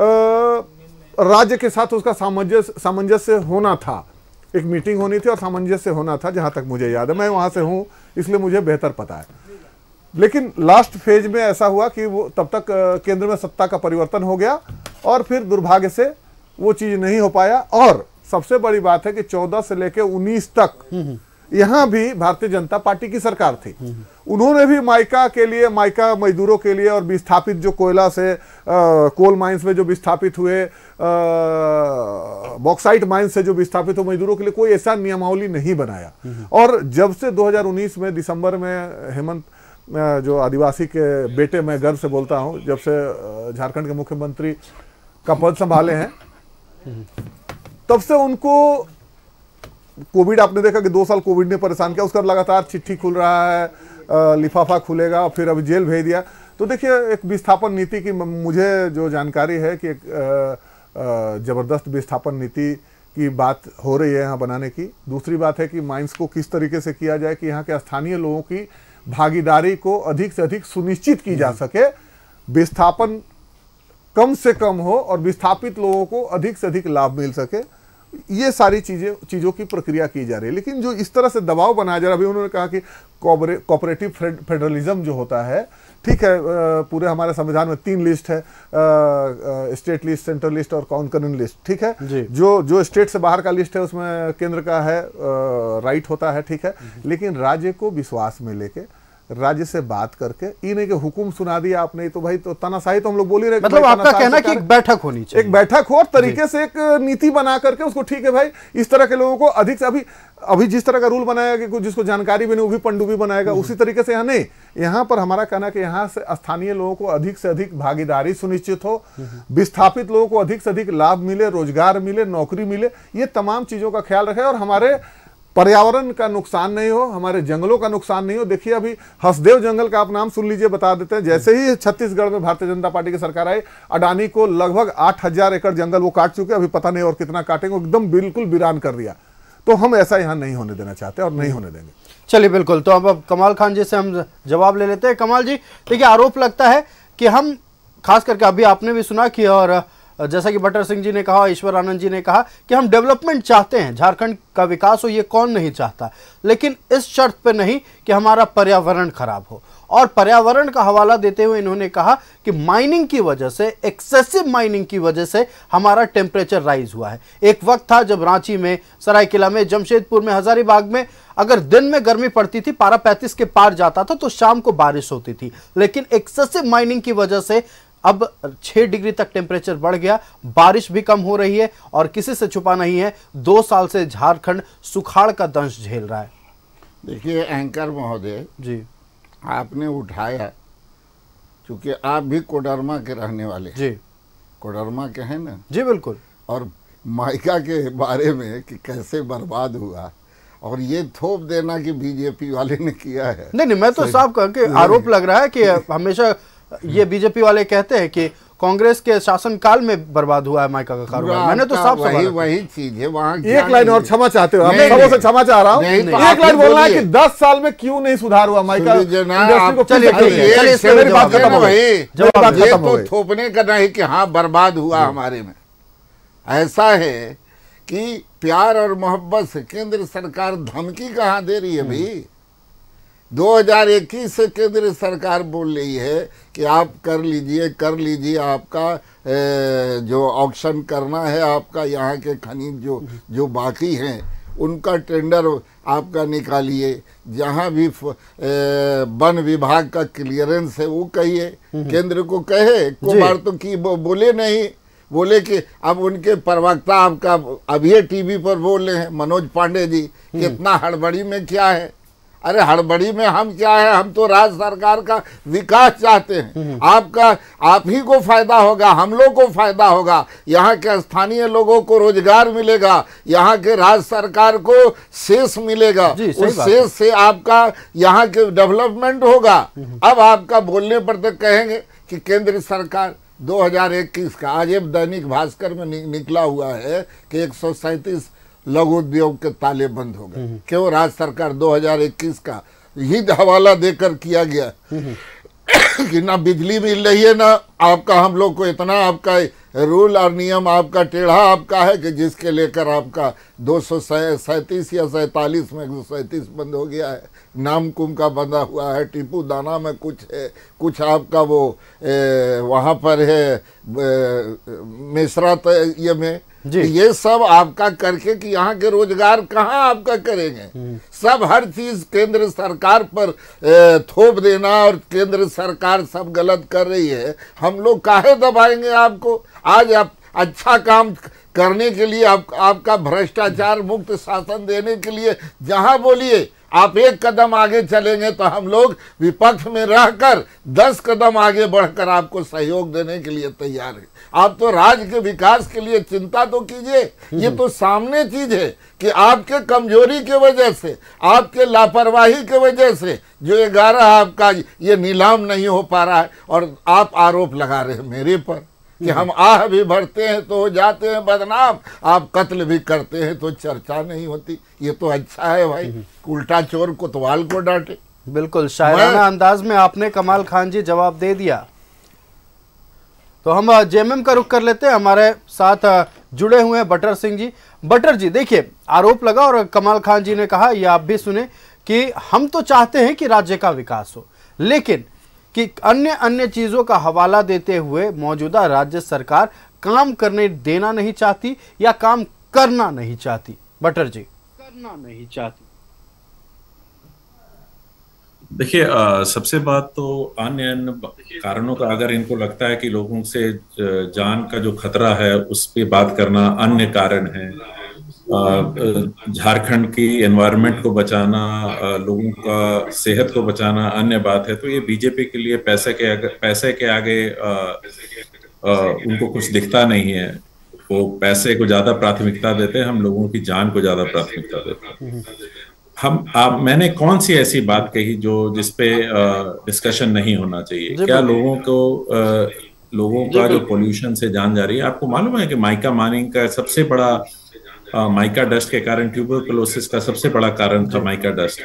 Speaker 5: राज्य के साथ उसका सामंजस्य सामंजस्य होना था। एक मीटिंग होनी थी और सामंजस्य होना था, जहां तक मुझे याद है। मैं वहां से हूं इसलिए मुझे बेहतर पता है। लेकिन लास्ट फेज में ऐसा हुआ कि वो तब तक केंद्र में सत्ता का परिवर्तन हो गया और फिर दुर्भाग्य से वो चीज नहीं हो पाया। और सबसे बड़ी बात है कि चौदह से लेकर उन्नीस तक यहां भी भारतीय जनता पार्टी की सरकार थी। उन्होंने भी माइका के लिए, माइका मजदूरों के लिए और विस्थापित जो कोयला से आ, कोल माइंस में जो विस्थापित हुए, बॉक्साइट माइंस से जो विस्थापित हुए मजदूरों के लिए कोई ऐसा नियमावली नहीं बनाया। और जब से दो हज़ार उन्नीस में दिसंबर में हेमंत जो आदिवासी के बेटे, मैं गर्व से बोलता हूं, जब से झारखंड के मुख्यमंत्री का पद संभाले हैं, तब से उनको कोविड, आपने देखा कि दो साल कोविड ने परेशान किया। उसका लगातार चिट्ठी खुल रहा है, लिफाफा खुलेगा, फिर अभी जेल भेज दिया। तो देखिए, एक विस्थापन नीति की मुझे जो जानकारी है कि एक जबरदस्त विस्थापन नीति की बात हो रही है यहाँ बनाने की। दूसरी बात है कि माइंस को किस तरीके से किया जाए कि यहाँ के स्थानीय लोगों की भागीदारी को अधिक से अधिक सुनिश्चित की जा सके, विस्थापन कम से कम हो और विस्थापित लोगों को अधिक से अधिक लाभ मिल सके। ये सारी चीजें चीजों की प्रक्रिया की जा रही है। लेकिन जो इस तरह से दबाव बनाया जा रहा है, अभी उन्होंने कहा कि कोऑपरेटिव फेडरलिज्म जो होता है, ठीक है, पूरे हमारे संविधान में तीन लिस्ट है, स्टेट लिस्ट, सेंट्रल लिस्ट और कॉन्करेंट लिस्ट, ठीक है। जो जो स्टेट से बाहर का लिस्ट है उसमें केंद्र का है राइट होता है, ठीक है। लेकिन राज्य को विश्वास में लेके राज्य से बात करके, ये नहीं कि हुकुम सुना दिया आपने, तो भाई तो तानाशाही तो हम लोग बोल ही रहे।
Speaker 1: मतलब आपका कहना कि एक बैठक होनी चाहिए,
Speaker 5: एक बैठक हो और तरीके से एक नीति बना करके उसको, ठीक है भाई इस तरह के लोगों को अधिक से अभी अभी जिस तरह का रूल बनाया कि जिसको जानकारी भी नहीं वो भी पनडुब्बी बनाएगा, उसी तरीके से यहाँ नहीं। यहाँ पर हमारा कहना कि यहाँ से स्थानीय लोगों को अधिक से अधिक भागीदारी सुनिश्चित हो, विस्थापित लोगों को अधिक से अधिक लाभ मिले, रोजगार मिले, नौकरी मिले, ये तमाम चीजों का ख्याल रखे और हमारे पर्यावरण का नुकसान नहीं हो, हमारे जंगलों का नुकसान नहीं हो। देखिए अभी हसदेव जंगल का आप नाम सुन लीजिए, बता देते हैं। जैसे ही छत्तीसगढ़ में भारतीय जनता पार्टी की सरकार आई, अडानी को लगभग आठ हजार एकड़ जंगल वो काट चुके, अभी पता नहीं और कितना काटेंगे, एकदम बिल्कुल वीरान कर दिया। तो हम ऐसा यहाँ नहीं होने देना चाहते और नहीं होने देंगे।
Speaker 1: चलिए बिल्कुल, तो अब अब कमाल खान जी से हम जवाब ले लेते हैं। कमाल जी देखिए, आरोप लगता है कि हम, खास करके अभी आपने भी सुना कि, और जैसा कि बटर सिंह जी ने कहा, ईश्वर आनंद जी ने कहा कि हम डेवलपमेंट चाहते हैं, झारखंड का विकास हो, ये कौन नहीं चाहता, लेकिन इस शर्त पे नहीं कि हमारा पर्यावरण खराब हो। और पर्यावरण का हवाला देते हुए इन्होंने कहा कि माइनिंग की वजह से, एक्सेसिव माइनिंग की वजह से हमारा टेम्परेचर राइज हुआ है। एक वक्त था जब रांची में, सरायकेला में, जमशेदपुर में, हजारीबाग में अगर दिन में गर्मी पड़ती थी, पारा पैंतीस के पार जाता था, तो शाम को बारिश होती थी। लेकिन एक्सेसिव माइनिंग की वजह से अब छह डिग्री तक टेम्परेचर बढ़ गया, बारिश भी कम हो रही है और किसी से छुपा नहीं है, दो साल से झारखंड सुखाड़ का दंश झेल रहा है।
Speaker 6: देखिए एंकर महोदय
Speaker 1: जी,
Speaker 6: आपने उठाया, क्योंकि आप भी कोडरमा के रहने वाले
Speaker 1: जी,
Speaker 6: कोडरमा के हैं ना
Speaker 1: जी बिल्कुल,
Speaker 6: और माइका के बारे में कि कैसे बर्बाद हुआ, और ये थोप देना कि बीजेपी वाले ने किया है।
Speaker 1: नहीं नहीं, मैं तो साफ कह के आरोप लग रहा है कि हमेशा ये बीजेपी वाले कहते हैं कि कांग्रेस के शासनकाल में बर्बाद हुआ है माइका का कारोबार। मैंने तो साफ
Speaker 6: वही वही चीज है वहाँ।
Speaker 5: एक लाइन और क्षमा चाहते हो, मैं सबों से क्षमा चाह रहा हूँ, एक लाइन बोलना है कि दस साल में क्यों नहीं सुधार हुआ माइका इंडस्ट्री को।
Speaker 6: चलिए बात खत्म हो गई, ये तो थोपने का नहीं कि हाँ बर्बाद हुआ हमारे में। ऐसा है कि प्यार और मोहब्बत से केंद्र सरकार धमकी कहाँ दे रही है भाई। दो हज़ार इक्कीस से केंद्र सरकार बोल रही है कि आप कर लीजिए कर लीजिए आपका जो ऑक्शन करना है, आपका यहाँ के खनिज जो जो बाकी हैं उनका टेंडर आपका निकालिए, जहाँ भी वन विभाग का क्लियरेंस है वो कहिए, केंद्र को कहे। को बार तो की बो, बोले नहीं, बोले कि अब उनके प्रवक्ता आपका अभी टीवी पर बोल रहे हैं मनोज पांडे जी, कितना हड़बड़ी में क्या है। अरे हड़बड़ी में हम क्या है, हम तो राज्य सरकार का विकास चाहते हैं। आपका आप ही को फायदा होगा, हम लोग को फायदा होगा, यहाँ के स्थानीय लोगों को रोजगार मिलेगा, यहाँ के राज्य सरकार को शेष मिलेगा, उस शेष से आपका यहाँ के डेवलपमेंट होगा। अब आपका बोलने पर तो कहेंगे कि केंद्र सरकार दो हज़ार इक्कीस का, आज एक दैनिक भास्कर में नि, निकला हुआ है कि एक सौ सैंतीस लघु उद्योग के ताले बंद हो गए। क्यों? राज्य सरकार दो हज़ार इक्कीस का ही हवाला देकर किया गया कि ना बिजली मिल रही है, ना आपका, हम लोग को इतना आपका रूल और नियम आपका टेढ़ा आपका है कि जिसके लेकर आपका दो सौ सैंतीस या सैंतालीस में एक सौ सैंतीस बंद हो गया है। नामकुम का बंधा हुआ है, टीपू दाना में कुछ है, कुछ आपका वो ए, वहाँ पर है मिश्रा ये में, ये सब आपका करके कि यहाँ के रोजगार कहाँ आपका करेंगे। सब हर चीज केंद्र सरकार पर थोप देना, और केंद्र सरकार सब गलत कर रही है, हम लोग काहे दबाएंगे आपको। आज आप अच्छा काम करने के लिए, आप, आपका भ्रष्टाचार मुक्त शासन देने के लिए जहां बोलिए आप एक कदम आगे चलेंगे तो हम लोग विपक्ष में रहकर दस कदम आगे बढ़कर आपको सहयोग देने के लिए तैयार हैं। आप तो राज्य के विकास के लिए चिंता तो कीजिए, ये तो सामने चीज है कि आपके कमजोरी के वजह से, आपके लापरवाही के वजह से जो ग्यारह आपका ये नीलाम नहीं हो पा रहा है, और आप आरोप लगा रहे हैं मेरे पर कि हम आह भी भरते हैं तो हो जाते हैं बदनाम, आप कत्ल भी करते हैं तो चर्चा नहीं होती। ये तो अच्छा है भाई, उल्टा चोर कोतवाल को डांटे।
Speaker 1: बिल्कुल शायराना अंदाज में आपने कमाल खान जी जवाब दे दिया। तो हम जेएमएम का रुख कर लेते हैं, हमारे साथ जुड़े हुए हैं बटर सिंह जी। बटर जी देखिए, आरोप लगा और कमाल खान जी ने कहा, ये आप भी सुने, कि हम तो चाहते हैं कि राज्य का विकास हो, लेकिन कि अन्य अन्य चीजों का हवाला देते हुए मौजूदा राज्य सरकार काम करने देना नहीं चाहती या काम करना नहीं चाहती। बटर जी, करना नहीं चाहती।
Speaker 7: देखिए, सबसे बात तो अन्य अन्य कारणों का, अगर इनको लगता है कि लोगों से जान का जो खतरा है उस पे बात करना अन्य कारण है, झारखंड की एनवायरनमेंट को बचाना, लोगों का सेहत को बचाना अन्य बात है, तो ये बीजेपी के लिए पैसे के आगे, पैसे के आगे आ, आ, उनको कुछ दिखता नहीं है। वो पैसे को ज्यादा प्राथमिकता देते हैं, हम लोगों की जान को ज्यादा प्राथमिकता देते हैं। हम आप मैंने कौन सी ऐसी बात कही जो जिसपे डिस्कशन नहीं होना चाहिए? क्या लोगों को आ, लोगों का जो पोल्यूशन से जान जा रही है? आपको मालूम है कि माइका माइनिंग का सबसे बड़ा आ, माइका डस्ट के कारण ट्यूबरकुलोसिस का सबसे बड़ा कारण था माइका डस्ट।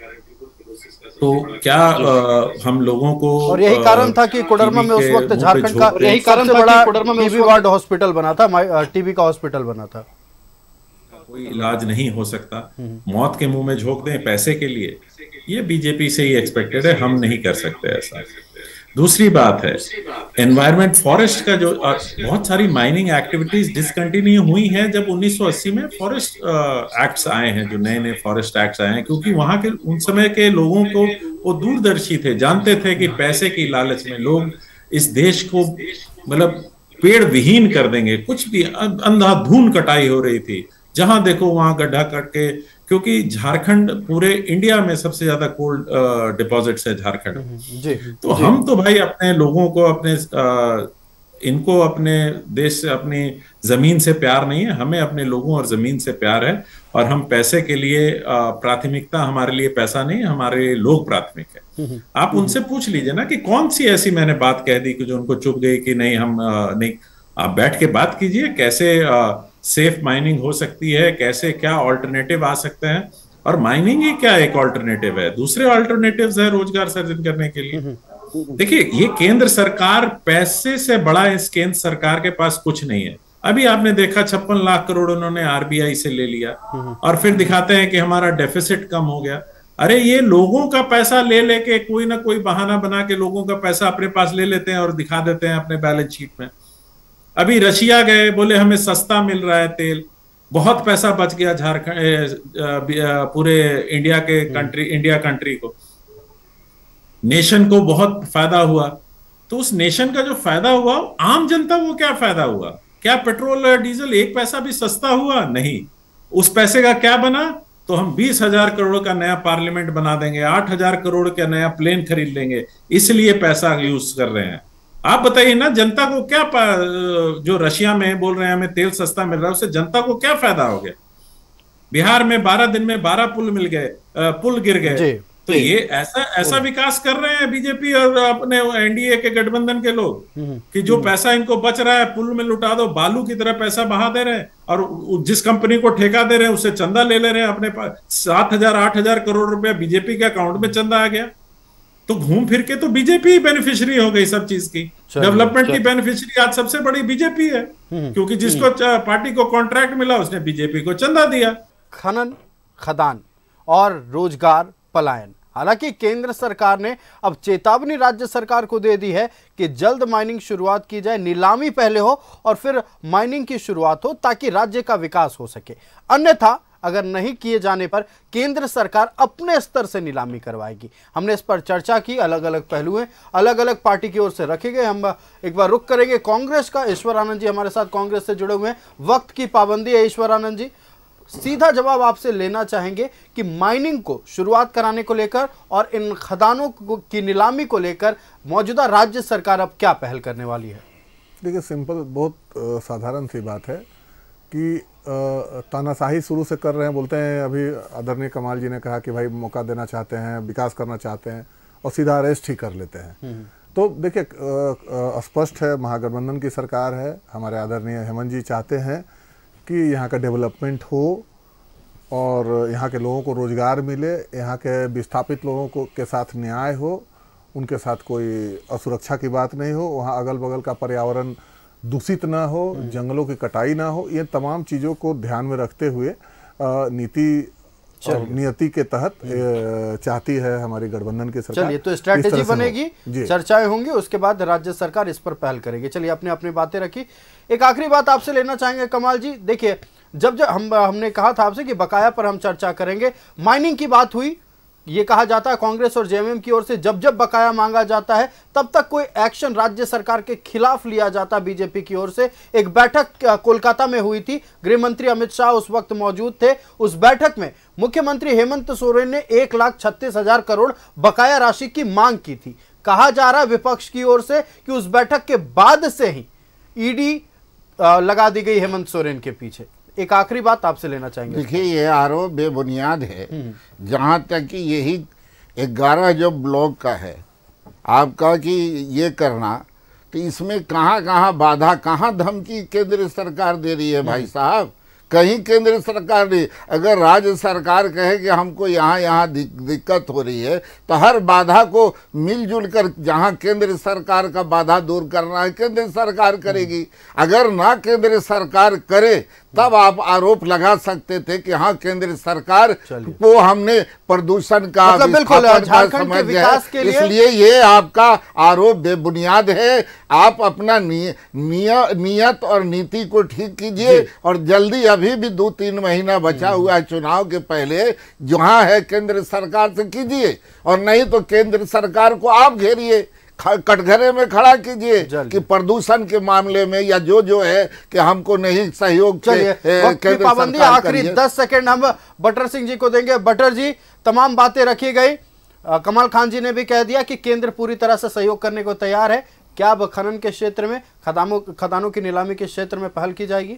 Speaker 7: तो क्या आ, हम लोगों को,
Speaker 1: और यही कारण था कि कोडरमा में उस वक्त झारखंड का यही कारण था बड़ा कोडरमा में टीबी वार्ड हॉस्पिटल बना था, टीबी का हॉस्पिटल बना था।
Speaker 7: कोई इलाज नहीं हो सकता, मौत के मुंह में झोंक दें पैसे के लिए, ये बीजेपी से ही एक्सपेक्टेड है, हम नहीं कर सकते ऐसा। दूसरी बात है एनवायरनमेंट फॉरेस्ट का, जो बहुत सारी माइनिंग एक्टिविटीज डिसकंटिन्यू हुई हैं जब उन्नीस सौ अस्सी में फॉरेस्ट एक्ट्स आए हैं, जो नए नए फॉरेस्ट एक्ट्स आए हैं, क्योंकि वहां के उन समय के लोगों को वो दूरदर्शी थे, जानते थे कि पैसे की लालच में लोग इस देश को मतलब पेड़ विहीन कर देंगे। कुछ भी अंधाधुंध कटाई हो रही थी, जहां देखो वहां गड्ढा काट के, क्योंकि झारखंड पूरे इंडिया में सबसे ज्यादा कोल डिपॉजिट्स है झारखंड। जी, तो जी. हम तो भाई अपने लोगों को, अपने आ, इनको अपने देश से, अपनी जमीन से प्यार नहीं है, हमें अपने लोगों और जमीन से प्यार है। और हम पैसे के लिए प्राथमिकता, हमारे लिए पैसा नहीं, हमारे लिए लोग प्राथमिक है। आप उनसे पूछ लीजिए ना कि कौन सी ऐसी मैंने बात कह दी कि जो उनको चुप गई कि नहीं हम आ, नहीं। आप बैठ के बात कीजिए, कैसे आ, सेफ माइनिंग हो सकती है, कैसे क्या ऑल्टरनेटिव आ सकते हैं, और माइनिंग ही क्या एक ऑल्टरनेटिव है, दूसरे ऑल्टरनेटिव्स है रोजगार सृजन करने के लिए। देखिए, ये केंद्र सरकार, पैसे से बड़ा इस केंद्र सरकार के पास कुछ नहीं है। अभी आपने देखा छप्पन लाख करोड़ उन्होंने आरबीआई से ले लिया, और फिर दिखाते हैं कि हमारा डेफिसिट कम हो गया। अरे ये लोगों का पैसा ले लेके, कोई ना कोई बहाना बना के लोगों का पैसा अपने पास ले लेते हैं और दिखा देते हैं अपने बैलेंस शीट में। अभी रशिया गए, बोले हमें सस्ता मिल रहा है तेल, बहुत पैसा बच गया झारखंड, पूरे इंडिया के कंट्री, इंडिया कंट्री को, नेशन को बहुत फायदा हुआ। तो उस नेशन का जो फायदा हुआ, आम जनता को क्या फायदा हुआ? क्या पेट्रोल और डीजल एक पैसा भी सस्ता हुआ? नहीं। उस पैसे का क्या बना? तो हम बीस हजार करोड़ का नया पार्लियामेंट बना देंगे, आठ हजार करोड़ का नया प्लेन खरीद लेंगे, इसलिए पैसा यूज कर रहे हैं। आप बताइए ना, जनता को क्या, जो रशिया में बोल रहे हैं हमें तेल सस्ता मिल रहा है, उससे जनता को क्या फायदा हो गया? बिहार में बारह दिन में बारह पुल मिल गए, पुल गिर गए। तो ये ऐसा ऐसा विकास कर रहे हैं बीजेपी और अपने एनडीए के गठबंधन के लोग कि जो पैसा इनको बच रहा है पुल में लुटा दो, बालू की तरह पैसा बहा दे रहे हैं, और जिस कंपनी को ठेका दे रहे हैं उससे चंदा ले ले रहे हैं अपने पास। सात हजार आठ हजार करोड़ रुपया बीजेपी के अकाउंट में चंदा आ गया। तो घूम फिर के तो बीजेपी बेनिफिशियरी हो गई सब चीज की, डेवलपमेंट की बेनिफिशियरी आज सबसे बड़ी बीजेपी है, क्योंकि जिसको पार्टी को कॉन्ट्रैक्ट मिला उसने बीजेपी को चंदा दिया।
Speaker 1: खनन, खदान और रोजगार पलायन। हालांकि केंद्र सरकार ने अब चेतावनी राज्य सरकार को दे दी है कि जल्द माइनिंग शुरुआत की जाए, नीलामी पहले हो और फिर माइनिंग की शुरुआत हो, ताकि राज्य का विकास हो सके। अन्यथा अगर नहीं किए जाने पर केंद्र सरकार अपने स्तर से नीलामी करवाएगी। हमने इस पर चर्चा की, अलग अलग पहलू हैं, अलग अलग पार्टी की ओर से रखे गए। हम एक बार रुख करेंगे कांग्रेस का। ईश्वर आनंद जी हमारे साथ कांग्रेस से जुड़े हुए हैं। वक्त की पाबंदी है ईश्वर आनंद जी, सीधा जवाब आपसे लेना चाहेंगे कि माइनिंग को शुरुआत कराने को लेकर और इन खदानों की नीलामी को लेकर मौजूदा राज्य सरकार अब क्या पहल करने वाली है?
Speaker 5: देखिए, सिंपल, बहुत साधारण सी बात है कि तानाशाही शुरू से कर रहे हैं। बोलते हैं, अभी आदरणीय कमाल जी ने कहा कि भाई मौका देना चाहते हैं, विकास करना चाहते हैं, और सीधा अरेस्ट ही कर लेते हैं। तो देखिए, स्पष्ट है, महागठबंधन की सरकार है, हमारे आदरणीय हेमंत जी चाहते हैं कि यहाँ का डेवलपमेंट हो और यहाँ के लोगों को रोजगार मिले, यहाँ के विस्थापित लोगों को के साथ न्याय हो, उनके साथ कोई असुरक्षा की बात नहीं हो, वहाँ अगल बगल का पर्यावरण दूषित ना हो, जंगलों की कटाई ना हो। ये तमाम चीज़ों को ध्यान में रखते हुए नीति और नियति के तहत चाहती है हमारी गठबंधन की सरकार।
Speaker 1: चलिए, तो स्ट्रैटेजी बनेगी, चर्चाएं होंगी, उसके बाद राज्य सरकार इस पर पहल करेगी। चलिए, अपने अपनी बातें रखी। एक आखिरी बात आपसे लेना चाहेंगे कमाल जी। देखिए, जब जब हम हमने कहा था आपसे कि बकाया पर हम चर्चा करेंगे, माइनिंग की बात हुई, ये कहा जाता है कांग्रेस और जेएमएम की ओर से जब जब बकाया मांगा जाता है तब तक कोई एक्शन राज्य सरकार के खिलाफ लिया जाता बीजेपी की ओर से। एक बैठक कोलकाता में हुई थी, गृह मंत्री अमित शाह उस वक्त मौजूद थे। उस बैठक में मुख्यमंत्री हेमंत सोरेन ने एक लाख छत्तीस हजार करोड़ बकाया राशि की मांग की थी। कहा जा रहा है विपक्ष की ओर से कि उस बैठक के बाद से ही ईडी लगा दी गई हेमंत सोरेन के पीछे। एक आखिरी बात आपसे लेना चाहेंगे।
Speaker 6: देखिए, ये आरोप बेबुनियाद है। जहां तक कि यही ग्यारह जो ब्लॉक का है आपका कि ये करना, तो इसमें कहां कहां बाधा, कहां धमकी केंद्र सरकार दे रही है भाई साहब। कहीं केंद्र सरकार ने, अगर राज्य सरकार कहे कि हमको यहाँ यहाँ दिक्कत हो रही है तो हर बाधा को मिलजुल कर जहाँ केंद्र सरकार का बाधा दूर करना है केंद्र सरकार करेगी। अगर ना केंद्र सरकार करे तब आप आरोप लगा सकते थे कि हाँ केंद्र सरकार को हमने प्रदूषण का
Speaker 1: मतलब बिल्कुल झारखंड के विकास के लिए,
Speaker 6: इसलिए ये आपका आरोप बेबुनियाद है। आप अपना निय, निय, नियत और नीति को ठीक कीजिए और जल्दी, अभी भी दो तीन महीना बचा हुआ है चुनाव के पहले, जहां है केंद्र सरकार से कीजिए, और नहीं तो केंद्र सरकार को आप घेरिए, कटघरे में खड़ा कीजिए कि प्रदूषण के मामले में या जो जो है कि हमको नहीं सहयोग।
Speaker 1: चलिए, वक्त की पाबंदी, आखिरी दस सेकंड हम बटर सिंह जी को देंगे। बटर जी, तमाम बातें रखी गई, कमाल खान जी ने भी कह दिया कि केंद्र पूरी तरह से सहयोग करने को तैयार है। क्या अब खनन के क्षेत्र में, खदानों खदानों की नीलामी के क्षेत्र में पहल की जाएगी?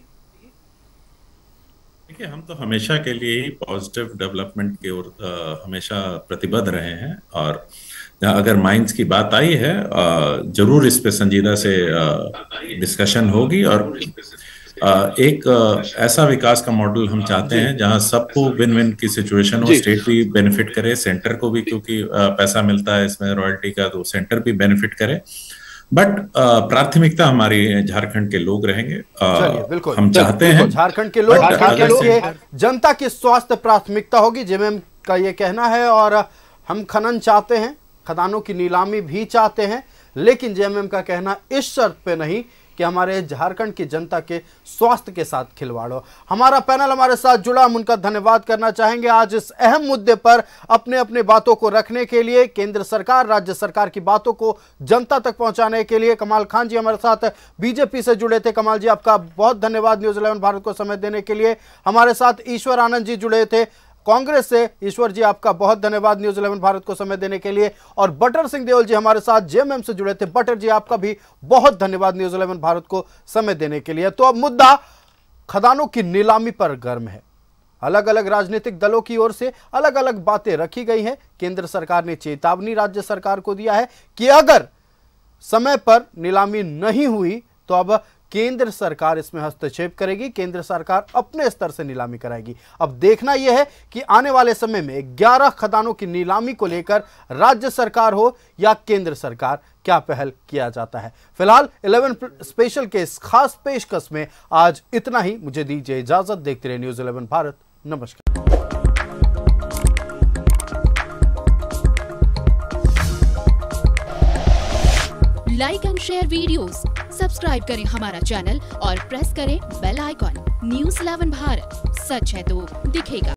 Speaker 7: देखिए, हम तो हमेशा के लिए ही पॉजिटिव डेवलपमेंट की ओर हमेशा प्रतिबद्ध रहे हैं, और अगर माइंस की बात आई है जरूर इस पे संजीदा से डिस्कशन होगी, और एक ऐसा विकास का मॉडल हम चाहते हैं जहां सबको विन विन की सिचुएशन हो, स्टेट भी बेनिफिट करे, सेंटर को भी, क्योंकि पैसा मिलता है इसमें रॉयल्टी का, तो सेंटर भी बेनिफिट करे। बट प्राथमिकता हमारी झारखंड के लोग रहेंगे।
Speaker 1: बिल्कुल,
Speaker 7: हम चाहते हैं
Speaker 1: झारखंड के लोग, झारखंड के लोग के जनता की स्वास्थ्य प्राथमिकता होगी, जेएमएम का ये कहना है। और हम खनन चाहते हैं, खदानों की नीलामी भी चाहते हैं, लेकिन जेएमएम का कहना इस शर्त पे नहीं कि हमारे झारखंड की जनता के स्वास्थ्य के साथ खिलवाड़ हो। हमारा पैनल हमारे साथ जुड़ा, हम उनका धन्यवाद करना चाहेंगे आज इस अहम मुद्दे पर अपने अपने बातों को रखने के लिए, केंद्र सरकार राज्य सरकार की बातों को जनता तक पहुंचाने के लिए। कमाल खान जी हमारे साथ बीजेपी से जुड़े थे। कमाल जी, आपका बहुत धन्यवाद न्यूज़ इलेवन भारत को समय देने के लिए। हमारे साथ ईश्वर आनंद जी जुड़े थे कांग्रेस से। ईश्वर जी, आपका बहुत धन्यवाद न्यूज़ इलेवन भारत को समय देने के लिए। और बटर सिंह देओल जी हमारे साथ जेएमएम से जुड़े थे। बटर जी, आपका भी बहुत धन्यवाद न्यूज़ इलेवन भारत को समय देने के लिए। तो अब मुद्दा खदानों की नीलामी पर गर्म है। अलग अलग राजनीतिक दलों की ओर से अलग अलग बातें रखी गई हैं। केंद्र सरकार ने चेतावनी राज्य सरकार को दिया है कि अगर समय पर नीलामी नहीं हुई तो अब केंद्र सरकार इसमें हस्तक्षेप करेगी, केंद्र सरकार अपने स्तर से नीलामी कराएगी। अब देखना यह है कि आने वाले समय में ग्यारह खदानों की नीलामी को लेकर राज्य सरकार हो या केंद्र सरकार, क्या पहल किया जाता है। फिलहाल इलेवन स्पेशल के इस खास पेशकश में आज इतना ही। मुझे दीजिए इजाजत, देखते रहिए न्यूज़ इलेवन भारत। नमस्कार।
Speaker 8: Like and share videos, subscribe करें हमारा चैनल और प्रेस करें bell icon. News eleven Bharat, सच है तो दिखेगा।